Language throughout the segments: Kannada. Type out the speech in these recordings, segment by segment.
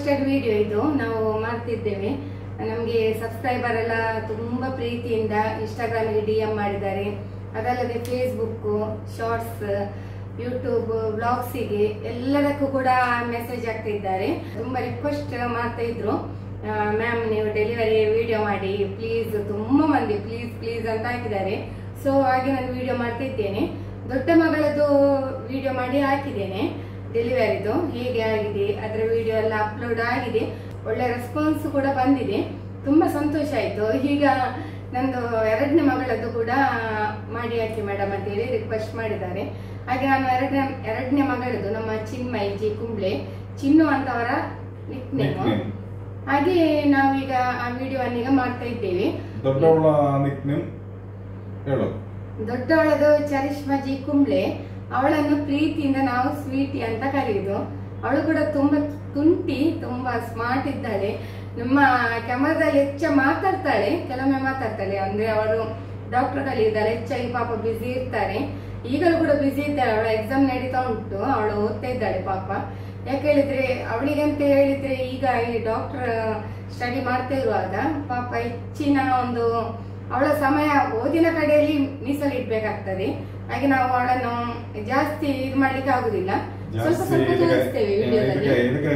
ರಿಕ್ವೆಸ್ಟೆಡ್ ವಿಡಿಯೋ ಇದು ನಾವು ಮಾಡ್ತಿದ್ದೇವೆ. ನಮಗೆ ಸಬ್ಸ್ಕ್ರೈಬರ್ ಎಲ್ಲ ತುಂಬಾ ಪ್ರೀತಿಯಿಂದ ಇನ್ಸ್ಟಾಗ್ರಾಮ್ಗೆ DM ಮಾಡಿದ್ದಾರೆ. ಅದಲ್ಲದೆ ಫೇಸ್ಬುಕ್ ಶಾರ್ಟ್ಸ್, ಯೂಟ್ಯೂಬ್ ವ್ಲಾಗ್ಸಿಗೆ ಎಲ್ಲದಕ್ಕೂ ಕೂಡ ಮೆಸೇಜ್ ಆಗ್ತಿದ್ದಾರೆ. ತುಂಬಾ ರಿಕ್ವೆಸ್ಟ್ ಮಾಡ್ತಾ ಇದ್ರು, ಮ್ಯಾಮ್ ನೀವು ಡೆಲಿವರಿ ವಿಡಿಯೋ ಮಾಡಿ ಪ್ಲೀಸ್. ತುಂಬಾ ಮಂದಿ ಪ್ಲೀಸ್ ಪ್ಲೀಸ್ ಅಂತ ಹಾಕಿದ್ದಾರೆ. ಸೊ ಹಾಗೆ ನಾನು ವಿಡಿಯೋ ಮಾಡ್ತಿದ್ದೇನೆ. ದೊಡ್ಡ ಮಗಳದ್ದು ವಿಡಿಯೋ ಮಾಡಿ ಹಾಕಿದ್ದೇನೆ. ಡೆಲಿವರಿದು ಹೇಗೆ ಆಗಿದೆ ಅದರ ವಿಡಿಯೋ ಎಲ್ಲ ಅಪ್ಲೋಡ್ ಆಗಿದೆ. ಒಳ್ಳೆ ರೆಸ್ಪಾನ್ಸ್ ಕೂಡ ಬಂದಿದೆ. ತುಂಬಾ ಸಂತೋಷ ಆಯ್ತು. ಈಗ ನಂದು ಎರಡನೇ ಮಗಳದ್ದು ಕೂಡ ಮಾಡಿ ಹಾಕಿ ಮೇಡಮ್ ಅಂತೇಳಿ ರಿಕ್ವೆಸ್ಟ್ ಮಾಡಿದ್ದಾರೆ. ಹಾಗೆ ನಾನು ಎರಡನೇ ಮಗಳದ್ದು ನಮ್ಮ ಚಿನ್ಮಯಿ ಜಿ ಕುಂಬ್ಳೆ, ಚಿನ್ನು ಅಂತವರ ನಿಕ್ ನೇಮ್. ಹಾಗೆ ನಾವೀಗ ಆ ವಿಡಿಯೋವನ್ನೀಗ ಮಾಡ್ತಾ ಇದ್ದೇವೆ. ದೊಡ್ಡವಳದು ಚರಿಷ್ಮಾ ಜಿ ಕುಂಬ್ಳೆ. ಅವಳನ್ನು ಪ್ರೀತಿಯಿಂದ ನಾವು ಸ್ವೀಟಿ ಅಂತ ಕರೆಯುದು. ಅವಳು ಕೂಡ ತುಂಬಾ ತುಂಟಿ, ತುಂಬಾ ಸ್ಮಾರ್ಟ್ ಇದ್ದಾಳೆ. ನಮ್ಮ ಕ್ಯಾಮರಾದಲ್ಲಿ ಹೆಚ್ಚು ಮಾತಾಡ್ತಾಳೆ, ಕೆಲವೊಮ್ಮೆ ಮಾತಾಡ್ತಾಳೆ. ಅಂದ್ರೆ ಅವಳು ಡಾಕ್ಟರ್ ಕಲಿಯಿದ್ದಾಳೆ, ಹೆಚ್ಚಾಗಿ ಪಾಪ ಬ್ಯುಸಿ ಇರ್ತಾರೆ. ಈಗಲೂ ಕೂಡ ಬ್ಯುಸಿ ಇದ್ದಾಳೆ. ಅವಳ ಎಕ್ಸಾಮ್ ನಡೀತಾ ಉಂಟು, ಅವಳು ಓದ್ತಾ ಇದ್ದಾಳೆ ಪಾಪ. ಯಾಕೆ ಹೇಳಿದ್ರೆ ಅವಳಿಗಂತ ಹೇಳಿದ್ರೆ ಈಗ ಈ ಡಾಕ್ಟರ್ ಸ್ಟಡಿ ಮಾಡ್ತಾ ಇರುವಾಗ ಪಾಪ ಹೆಚ್ಚಿನ ಒಂದು ಅವಳ ಸಮಯ ಓದಿನ ಕಡೆಯಲ್ಲಿ ಮೀಸಲಿಡ್ಬೇಕಾಗ್ತದೆ. ಹಾಗೆ ನಾವು ಅವಳನ್ನು ಜಾಸ್ತಿ ಇದು ಮಾಡ್ಲಿಕ್ಕೆ ಆಗುದಿಲ್ಲ. ಸ್ವಲ್ಪ ಸ್ವಲ್ಪ ತೋರಿಸ್ತೇವೆ ವಿಡಿಯೋದಲ್ಲಿ,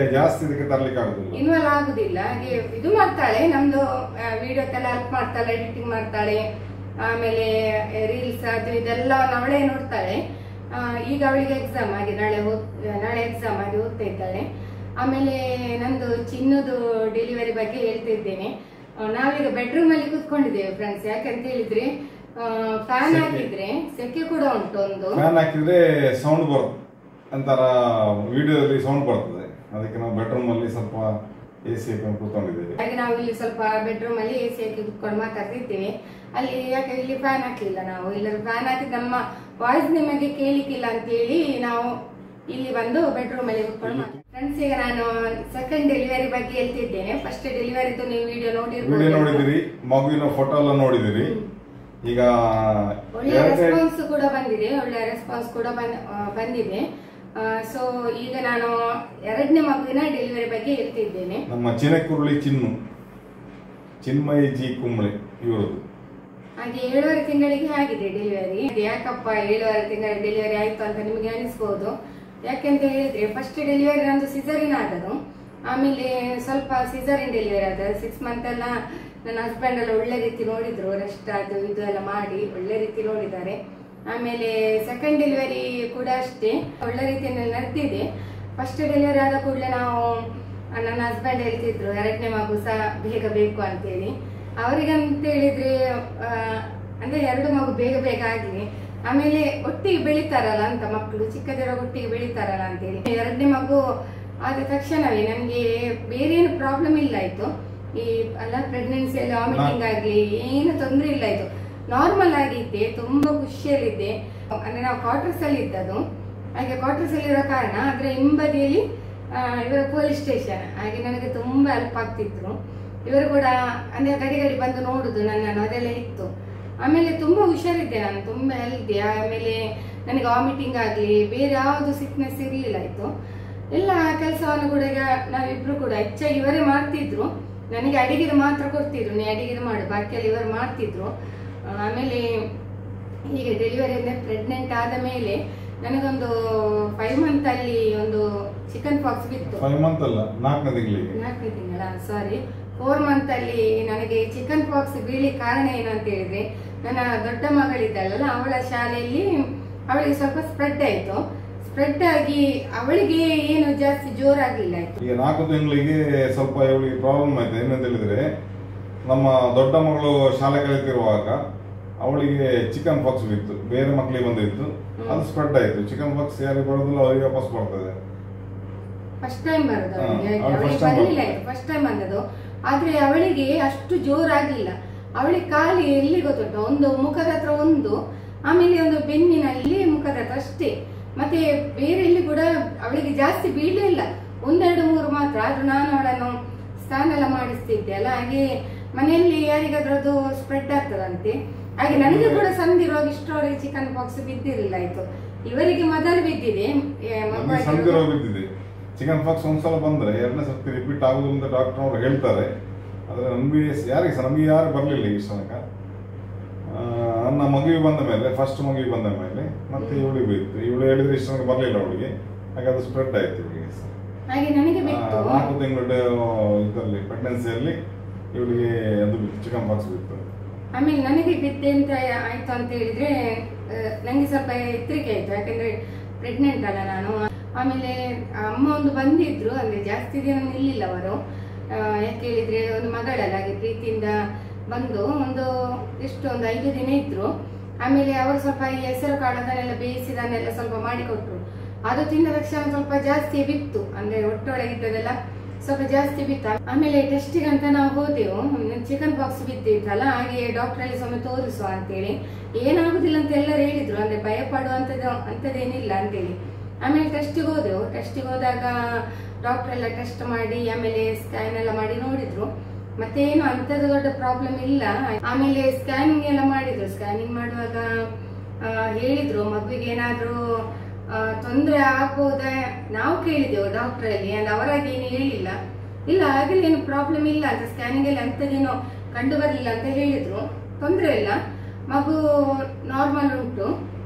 ಇನ್ವಾಲ್ವ್ ಆಗುದಿಲ್ಲ. ಹಾಗೆ ಇದು ಮಾಡ್ತಾಳೆ, ನಮ್ದು ವಿಡಿಯೋಕ್ಕೆಲ್ಲ ಹೆಲ್ಪ್ ಮಾಡ್ತಾಳೆ, ಎಡಿಟಿಂಗ್ ಮಾಡ್ತಾಳೆ. ಆಮೇಲೆ ರೀಲ್ಸ್ ಅದು ಇದೆಲ್ಲ ಅವಳೇ ನೋಡ್ತಾಳೆ. ಈಗ ಅವಳಿಗೆ ಎಕ್ಸಾಮ್ ಆಗಿ ನಾಳೆ ಎಕ್ಸಾಮ್ ಆಗಿ ಓದ್ತಾ ಇದ್ದಾಳೆ. ಆಮೇಲೆ ನಂದು ಚಿನ್ನದು ಡೆಲಿವರಿ ಬಗ್ಗೆ ಹೇಳ್ತಾ ಇದ್ದೇನೆ. ನಾವೀಗ ಬೆಡ್ರೂಮ್ ಅಲ್ಲಿ ಕೂತ್ಕೊಂಡಿದ್ದೇವೆ ಫ್ರೆಂಡ್ಸ್. ಯಾಕಂತ ಹೇಳಿದ್ರೆ ಫ್ಯಾನ್ ಹಾಕಿದ್ರೆ ಸೆಕೆ ಕೂಡ ಉಂಟು. ಒಂದು ಫ್ಯಾನ್ ಹಾಕಿದ್ರೆ ಸೌಂಡ್ ಬರುತ್ತೆ ಅಂತಾರ, ವಿಡಿಯೋದಲ್ಲಿ ಸೌಂಡ್ ಬರ್ತದೆ. ಅದಕ್ಕೆ ನಾವು ಬೆಡ್ರೂಮ್ ಅಲ್ಲಿ ಸ್ವಲ್ಪ AC ಹಾಕಿ ಕೂತ್ಕೊಂಡಿದ್ದೇವೆ. ಹಾಗೆ ನಾವು ಇಲ್ಲಿ ಸ್ವಲ್ಪ ಬೆಡ್ರೂಮ್ ಅಲ್ಲಿ AC ಹಾಕಿ ಕೂತ್ಕೊಂಡು ಮಾತಾಡ್ತಿದ್ದೇವೆ. ಅಲ್ಲಿ ಯಾಕೆ ಇಲ್ಲಿ ಫ್ಯಾನ್ ಹಾಕ್ಲಿಲ್ಲ ನಾವು. ಇಲ್ಲ ಫ್ಯಾನ್ ಹಾಕಿದ್ರೆ ನಮ್ಮ ವಾಯ್ಸ್ ನಿಮಗೆ ಕೇಳಿಕ್ಕಿಲ್ಲ ಅಂತ ಹೇಳಿ ನಾವು ಇಲ್ಲಿ ಬಂದು ಬೆಡ್ರೂಮ್ ಅಲ್ಲಿ ಕೂತ್ಕೊಂಡು ಫ್ರೆಂಡ್ಸ್. ಈಗ ನಾನು ಸೆಕೆಂಡ್ ಡೆಲಿವರಿ ಬಗ್ಗೆ ಹೇಳ್ತಿದ್ದೇನೆ. ಫಸ್ಟ್ ಡೆಲಿವರಿದು ನೀವು ವಿಡಿಯೋ ನೋಡಿದಿರಿ, ಮಗುವಿನ ಫೋಟೋ ಎಲ್ಲ ನೋಡಿದಿರಿ. ಈಗ ಒಳ್ಳೆ ರೆಸ್ಪಾನ್ಸ್ ಕೂಡ ಬಂದಿದೆ, ಒಳ್ಳೆ ರೆಸ್ಪಾನ್ಸ್ ಕೂಡ ಬಂದಿದೆ. ಸೊ ಈಗ ನಾನು ಎರಡನೇ ಮಗುವಿನ ಡೆಲಿವರಿ ಬಗ್ಗೆ ಹೇಳ್ತಿದ್ದೇನೆ. ನಮ್ಮ ಚಿನಕುರುಳಿ ಚಿನ್ಮಯಿ ಜಿ ಕುಂಬ್ಳೆ ಇವರು. ಹಾಗೆ 7.5 ತಿಂಗಳಿಗೆ ಆಗಿದೆ ಡೆಲಿವರಿ. ಯಾಕಪ್ಪ 7.5 ತಿಂಗಳ ಡೆಲಿವರಿ ಆಯ್ತು ಅಂತ ನಿಮಗೆ ಅನಿಸ್ಬಹುದು. ಯಾಕೆಂತ ಹೇಳಿದ್ರೆ ಫಸ್ಟ್ ಡೆಲಿವರಿ ನಂದು ಸಿಸರಿನ್ ಆದದು. ಆಮೇಲೆ ಸ್ವಲ್ಪ ಸಿಸರಿನ್ ಡೆಲಿವರಿ ಆದ 6 ಮಂತ್ ಎಲ್ಲ ನನ್ನ ಹಸ್ಬೆಂಡ್ ಎಲ್ಲ ಒಳ್ಳೆ ರೀತಿ ನೋಡಿದ್ರು. ರೆಸ್ಟ್ ಅದು ಇದು ಎಲ್ಲ ಮಾಡಿ ಒಳ್ಳೆ ರೀತಿ ನೋಡಿದ್ದಾರೆ. ಆಮೇಲೆ ಸೆಕೆಂಡ್ ಡೆಲಿವರಿ ಕೂಡ ಅಷ್ಟೇ ಒಳ್ಳೆ ರೀತಿಯಲ್ಲಿ ನಡೆದಿದೆ. ಫಸ್ಟ್ ಡೆಲಿವರಿ ಆದ ಕೂಡಲೇ ನಾವು ನನ್ನ ಹಸ್ಬೆಂಡ್ ಹೇಳ್ತಿದ್ರು ಎರಡನೇ ಮಗು ಸಹ ಬೇಗ ಬೇಕು ಅಂತೇಳಿ. ಅವರಿಗಂತ ಹೇಳಿದ್ರೆ ಅಂದ್ರೆ 2 ಮಗು ಬೇಗ ಬೇಗ ಆಗ್ಲಿ, ಆಮೇಲೆ ಒಟ್ಟಿಗೆ ಬೆಳಿತಾರಲ್ಲ ಅಂತ ಮಕ್ಕಳು, ಚಿಕ್ಕದಿರೋ ಒಟ್ಟಿಗೆ ಬೆಳಿತಾರಲ್ಲ ಅಂತೇಳಿ. ಎರಡನೇ ಮಗು ಆದ ತಕ್ಷಣವೇ ನನ್ಗೆ ಬೇರೆ ಏನು ಪ್ರಾಬ್ಲಮ್ ಇಲ್ಲ ಆಯ್ತು. ಈ ಅಲ್ಲ ಪ್ರೆಗ್ನೆನ್ಸಿಯಲ್ಲಿ ವಾಮಿಟಿಂಗ್ ಆಗ್ಲಿ ಏನು ತೊಂದರೆ ಇಲ್ಲ ಆಯ್ತು. ನಾರ್ಮಲ್ ಆಗಿದ್ದೆ, ತುಂಬಾ ಖುಷಿಯಲ್ಲಿದ್ದೆ. ಅಂದ್ರೆ ನಾವು ಕ್ವಾರ್ಟರ್ಸ್ ಅಲ್ಲಿ ಇದ್ದದು. ಹಾಗೆ ಕ್ವಾರ್ಟರ್ಸ್ ಅಲ್ಲಿ ಇರೋ ಕಾರಣ ಅದ್ರ ಹಿಂಬದಿಯಲ್ಲಿ ಇವರ ಪೊಲೀಸ್ ಸ್ಟೇಷನ್. ಹಾಗೆ ನನಗೆ ತುಂಬಾ ಹೆಲ್ಪ್ ಆಗ್ತಿದ್ರು. ಇವರು ಕೂಡ ಅಂದ್ರೆ ಗಡಿ ಬಂದು ನೋಡುದು ನನ್ನನ್ನು, ಅದೆಲ್ಲ ಇತ್ತು. ಆಮೇಲೆ ತುಂಬಾ ಹುಷಾರಿದ್ದೆ ನಾನು, ತುಂಬಾ ಹೆಲ್ದಿ. ಆಮೇಲೆ ನನಗೆ ವಾಮಿಟಿಂಗ್ ಆಗ್ಲಿ ಬೇರೆ ಯಾವ್ದು ಸಿಕ್ನೆಸ್ ಇರ್ಲಿಲ್ಲ ಆಯ್ತು. ಎಲ್ಲ ಕೆಲಸವನ್ನು ಕೂಡ ಈಗ ನಾವಿಬ್ರು ಕೂಡ ಹೆಚ್ಚಾಗಿ ಇವರೇ ಮಾಡ್ತಿದ್ರು. ನನಗೆ ಅಡಿಗೆ ಮಾತ್ರ ಕೊಡ್ತಿದ್ರು, ನೀ ಅಡಿಗೆ ಮಾಡು, ಬಾಕಿಯಲ್ಲಿ ಇವರು ಮಾಡ್ತಿದ್ರು. ಆಮೇಲೆ ಹೀಗೆ ಡೆಲಿವರಿ ಅಂದ್ರೆ ಪ್ರೆಗ್ನೆಂಟ್ ಆದ ಮೇಲೆ ನನಗೊಂದು 5 ಮಂತ್ ಅಲ್ಲಿ ಒಂದು ಚಿಕನ್ ಪಾಕ್ಸ್ ಬಿತ್ತು. 5 ಮಂತ್ ಅಲ್ಲ, 4ನೇ ತಿಂಗಳ ಸಾರಿ 4 ಮಂತ್ ಅಲ್ಲಿ ನನಗೆ ಚಿಕನ್ ಪಾಕ್ಸ್ ಬೀಳಿ ಕಾರಣ ಏನು ಅಂತ ಹೇಳಿದ್ರೆ, ನನ್ನ ದೊಡ್ಡ ಮಗಳಿದ್ದಲ್ಲ ಅವಳ ಶಾಲೆಯಲ್ಲಿ ಅವಳಿಗೆ ಸ್ವಲ್ಪ ಸ್ಪ್ರೆಡ್ ಆಯ್ತು. ಸ್ಪ್ರೆಡ್ ಆಗಿ ಅವಳಿಗೆ ಏನು ಜಾಸ್ತಿ ಜೋರಾಗ್ಲಿಲ್ಲ ಆಯ್ತು. ಈಗ 4 ತಿಂಗಳಿಗೆ ಸ್ವಲ್ಪ ಇವಳಿಗೆ ಪ್ರಾಬ್ಲಮ್ ಆಯ್ತು. ಏನಂತ ಹೇಳಿದ್ರೆ, ನಮ್ಮ ದೊಡ್ಡ ಮಗಳು ಶಾಲೆ ಕಲಿತಿರುವಾಗ ಅವಳಿಗೆ ಚಿಕನ್ ಪಾಕ್ಸ್ ಬಿತ್ತು, ಬೇರೆ ಮಕ್ಕಳಿಗೆ ಬಂದಿತ್ತು. ಅದು ಸ್ಪ್ರೆಡ್ ಆಯ್ತು. ಚಿಕನ್ ಪಾಕ್ಸ್ ಯಾರಿಗೆ ಬರೋದಿಲ್ಲ ಅವರಿಗೆ ವಾಪಸ್ ಬರ್ತದೆ. ಫಸ್ಟ್ ಟೈಮ್ ಬಂದದ್ದು. ಆದ್ರೆ ಅವಳಿಗೆ ಅಷ್ಟು ಜೋರಾಗ್ಲಿಲ್ಲ. ಅವಳಿಗೆ ಖಾಲಿ ಎಲ್ಲಿ ಗೊತ್ತುಂಟು, ಒಂದು ಮುಖದ ಹತ್ರ ಒಂದು, ಆಮೇಲೆ ಒಂದು ಬೆನ್ನಿನಲ್ಲಿ ಮುಖದ ಹತ್ರ ಅಷ್ಟೇ. ಮತ್ತೆ ಬೇರೆ ಎಲ್ಲಿ ಕೂಡ ಅವಳಿಗೆ ಜಾಸ್ತಿ ಬೀಳಲಿಲ್ಲ, 1-2-3 ಮಾತ್ರ. ಆದ್ರೂ ನಾನು ಅವಳನ್ನು ಸ್ನಾನ ಎಲ್ಲ ಮಾಡಿಸ್ತಿದ್ದೆ ಅಲ್ಲ, ಹಾಗೆ ಮನೆಯಲ್ಲಿ ಯಾರಿಗಾದ್ರೂ ಅದು ಸ್ಪ್ರೆಡ್ ಆಗ್ತದಂತೆ. ಹಾಗೆ ನನಗೆ ಕೂಡ ಸಂದಿರುವಾಗ ಇಷ್ಟರವರೆಗೆ ಚಿಕನ್ ಪಾಕ್ಸ್ ಬಿದ್ದಿರಲಿಲ್ಲ ಆಯ್ತು. ಇವರಿಗೆ ಮೊದಲು ಬಿದ್ದಿದೆ. ಚಿಕನ್ ಪಾಕ್ಸ್ ಒಂದ್ಸಲ ಬಂದ್ರೆ ಎರಡನೇ ಸರ್ತಿ ರಿಪೀಟ್ ಆಗುದು ಅಂತ ಡಾಕ್ಟರ್ ಅವರು ಹೇಳ್ತಾರೆ. ಆದ್ರೆ ನಮ್ಗೆ ನಮಗೆ ಯಾರು ಬರ್ಲಿಲ್ಲ ಈ ತನಕ. ನನ್ನ ಮಗುವಿಗೆ ಬಂದ ಮೇಲೆ, ಫಸ್ಟ್ ಮಗುವಿಗೆ ಬಂದ ಮೇಲೆ ಮತ್ತೆ ಇವಳಿಗೆ ಬಿತ್ತು. ಇವಳು ಹೇಳಿದ್ರೆ ಇಷ್ಟ ತನಕ ಬರ್ಲಿಲ್ಲ ಅವಳಿಗೆ, ಹಾಗೆ ಅದು ಸ್ಪ್ರೆಡ್ ಆಯ್ತು ಇವಳಿಗೆ. 4 ತಿಂಗಳ ಇದರಲ್ಲಿ ಪ್ರೆಗ್ನೆನ್ಸಿಯಲ್ಲಿ ಇವಳಿಗೆ ಅದು ಬಿತ್ತು, ಚಿಕನ್ ಪಾಕ್ಸ್ ಬಿತ್ತು. ಆಮೇಲೆ ನನಗೆ ಬಿದ್ದೆ ಅಂತ ಆಯ್ತು ಅಂತ ಹೇಳಿದ್ರೆ ನಂಗೆ ಸ್ವಲ್ಪ ಹೆದರಿಕೆ ಆಯ್ತು, ಯಾಕಂದ್ರೆ ಪ್ರೆಗ್ನೆಂಟ್ ಅಲ್ಲ ನಾನು. ಆಮೇಲೆ ಅಮ್ಮ ಒಂದು ಬಂದಿದ್ರು, ಅಂದ್ರೆ ಜಾಸ್ತಿ ದಿನ ನಿಲ್ಲಿಲ್ಲ ಅವರು. ಯಾಕೆ ಹೇಳಿದ್ರೆ ಒಂದು ಮಗಳಲ್ಲ, ಹಾಗೆ ಪ್ರೀತಿಯಿಂದ ಬಂದು ಒಂದು 5 ದಿನ ಇದ್ರು. ಆಮೇಲೆ ಅವರು ಸ್ವಲ್ಪ ಈ ಹೆಸರು ಕಾಳದನ್ನೆಲ್ಲ ಬೇಯಿಸಿದನ್ನೆಲ್ಲ ಸ್ವಲ್ಪ ಮಾಡಿಕೊಟ್ರು. ಅದು ತಿಂದ ತಕ್ಷಣ ಸ್ವಲ್ಪ ಜಾಸ್ತಿ ಬಿತ್ತು, ಅಂದ್ರೆ ಹೊಟ್ಟೆಯೊಳಗಿದ್ದದೆಲ್ಲ ಸ್ವಲ್ಪ ಜಾಸ್ತಿ ಬಿತ್ತು. ಆಮೇಲೆ ಟೆಸ್ಟಿಗೆ ಅಂತ ನಾವು ಹೋದೆವು, ಚಿಕನ್ ಪಾಕ್ಸ್ ಬಿದ್ದಿತ್ತಲ್ಲ, ಹಾಗೆ ಡಾಕ್ಟರ್ ಅಲ್ಲಿ ಸ್ವಲ್ಪ ತೋರಿಸುವ ಅಂತೇಳಿ. ಏನಾಗುದಿಲ್ಲ ಅಂತ ಎಲ್ಲರೂ ಹೇಳಿದ್ರು, ಅಂದ್ರೆ ಭಯ ಅಂತದೇನಿಲ್ಲ ಅಂತೇಳಿ. ಆಮೇಲೆ ಟೆಸ್ಟಿಗೆ ಹೋದೆವು. ಟೆಸ್ಟಿಗೆ ಹೋದಾಗ ಡಾಕ್ಟರ್ ಎಲ್ಲ ಟೆಸ್ಟ್ ಮಾಡಿ ಆಮೇಲೆ ಸ್ಕ್ಯಾನ್ ಎಲ್ಲ ಮಾಡಿ ನೋಡಿದ್ರು, ಮತ್ತೆ ಏನು ಅಂತದ ದೊಡ್ಡ ಪ್ರಾಬ್ಲಮ್ ಇಲ್ಲ. ಆಮೇಲೆ ಸ್ಕ್ಯಾನಿಂಗ್ ಎಲ್ಲ ಮಾಡಿದ್ರು. ಸ್ಕ್ಯಾನಿಂಗ್ ಮಾಡುವಾಗ ಹೇಳಿದ್ರು ಮಗುವಿಗೆ ಏನಾದ್ರೂ ತೊಂದರೆ ಆಗ್ಬೋದಾ ನಾವು ಕೇಳಿದೆವು ಡಾಕ್ಟರ್ ಅಲ್ಲಿ, ಅಂದ್ರೆ ಅವರಾಗಿ ಏನು ಹೇಳಿಲ್ಲ. ಇಲ್ಲ ಹಾಗೆಲ್ಲ ಏನು ಪ್ರಾಬ್ಲಮ್ ಇಲ್ಲ ಅಂತ, ಸ್ಕ್ಯಾನಿಂಗ್ ಅಲ್ಲಿ ಅಂತದೇನೋ ಕಂಡು ಬರ್ಲಿಲ್ಲ ಅಂತ ಹೇಳಿದ್ರು. ತೊಂದರೆ ಇಲ್ಲ, ಮಗು ನಾರ್ಮಲ್ ಉಂಟು,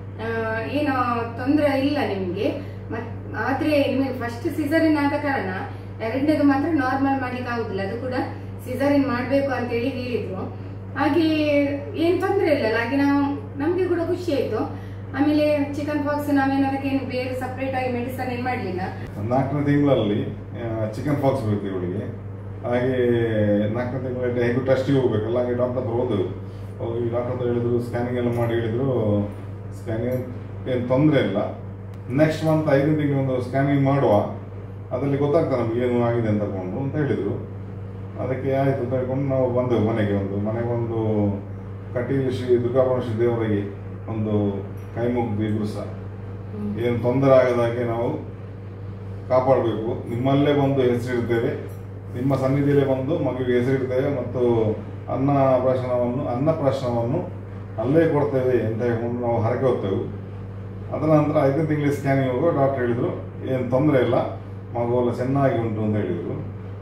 ಏನೋ ತೊಂದರೆ ಇಲ್ಲ ನಿಮ್ಗೆ. ಆದ್ರೆ ನಿಮಗೆ ಫಸ್ಟ್ ಸಿಸರಿನ್ ಆದ ಕಾರಣ ಎರಡನೇದು ಮಾತ್ರ ನಾರ್ಮಲ್ ಮಾಡ್ಲಿಕ್ಕೆ ಆಗುದಿಲ್ಲ, ಅದು ಕೂಡ ಸಿಸರಿನ್ ಮಾಡ್ಬೇಕು ಅಂತ ಹೇಳಿ ಹೇಳಿದ್ರು. ಹಾಗೆ ಏನ್ ತೊಂದರೆ ಇಲ್ಲ, ಹಾಗೆ ನಮ್ಗೆ ಕೂಡ ಖುಷಿ ಆಯ್ತು. ಆಮೇಲೆ ಚಿಕನ್ ಪಾಕ್ಸ್ ನಾವೇನದಕ್ಕೆ ಬೇರೆ ಸಪರೇಟ್ ಆಗಿ ಮೆಡಿಸನ್ ಏನ್ ಮಾಡ್ಲಿಲ್ಲ. 4ನೇ ತಿಂಗಳಲ್ಲಿ ಚಿಕನ್ ಪಾಕ್ಸ್ ಬೇಕು ಇವಳಿಗೆ. ಹಾಗೆ 4ನೇ ತಿಂಗಳಲ್ಲಿ ಹೇಗೂ ಟೆಸ್ಟಿಗೆ ಹೋಗ್ಬೇಕಲ್ಲ, ಹಾಗೆ ಡಾಕ್ಟರ್ ಹತ್ರ ಹೋದೆವು. ಹೋಗಿ ಡಾಕ್ಟರ್ ಹತ್ರ ಹೇಳಿದ್ರು, ಸ್ಕ್ಯಾನಿಂಗ್ ಎಲ್ಲ ಮಾಡಿ ಹೇಳಿದ್ರು ಸ್ಕ್ಯಾನಿಂಗ್ ಏನು ತೊಂದರೆ ಇಲ್ಲ, ನೆಕ್ಸ್ಟ್ ಮಂತ್ 5ನೇ ತಿಂಗಳು ಒಂದು ಸ್ಕ್ಯಾನಿಂಗ್ ಮಾಡುವ, ಅದರಲ್ಲಿ ಗೊತ್ತಾಗ್ತದೆ ನಮ್ಗೆ ಏನು ಆಗಿದೆ ಅಂತ ತಗೊಂಡು ಅಂತ ಹೇಳಿದ್ರು. ಅದಕ್ಕೆ ಆಯ್ತು ಅಂತ ಹೇಳ್ಕೊಂಡು ನಾವು ಬಂದೆವು ಮನೆಗೊಂದು ಕಟೀಲು ಶ್ರೀ ದುರ್ಗಾಪರಮೇಶ್ವರಿ ದೇವರಿಗೆ ಒಂದು ಕೈ ಮುಗ್ದು ಇಬ್ರು ಸಹ ಏನು ತೊಂದರೆ ಆಗದಾಗೆ ನಾವು ಕಾಪಾಡಬೇಕು. ನಿಮ್ಮಲ್ಲೇ ಬಂದು ಹೆಸರಿಡ್ತೇವೆ, ನಿಮ್ಮ ಸನ್ನಿಧಿಯಲ್ಲೇ ಬಂದು ಮಗುವಿಗೆ ಹೆಸರಿಡ್ತೇವೆ ಮತ್ತು ಅನ್ನಪ್ರಾಶನವನ್ನು ಅಲ್ಲೇ ಕೊಡ್ತೇವೆ ಅಂತ ಹೇಳ್ಕೊಂಡು ನಾವು ಹರಕೆ ಹೋಗ್ತೇವೆ. ಅದರ ನಂತರ 5ನೇ ತಿಂಗಳಿಗೆ ಸ್ಕ್ಯಾನಿಂಗ್ ಹೋಗುವ ಡಾಕ್ಟರ್ ಹೇಳಿದ್ರು ಏನು ತೊಂದರೆ ಇಲ್ಲ, ಮಗು ಎಲ್ಲ ಚೆನ್ನಾಗಿ ಉಂಟು ಅಂತ ಹೇಳಿದ್ರು.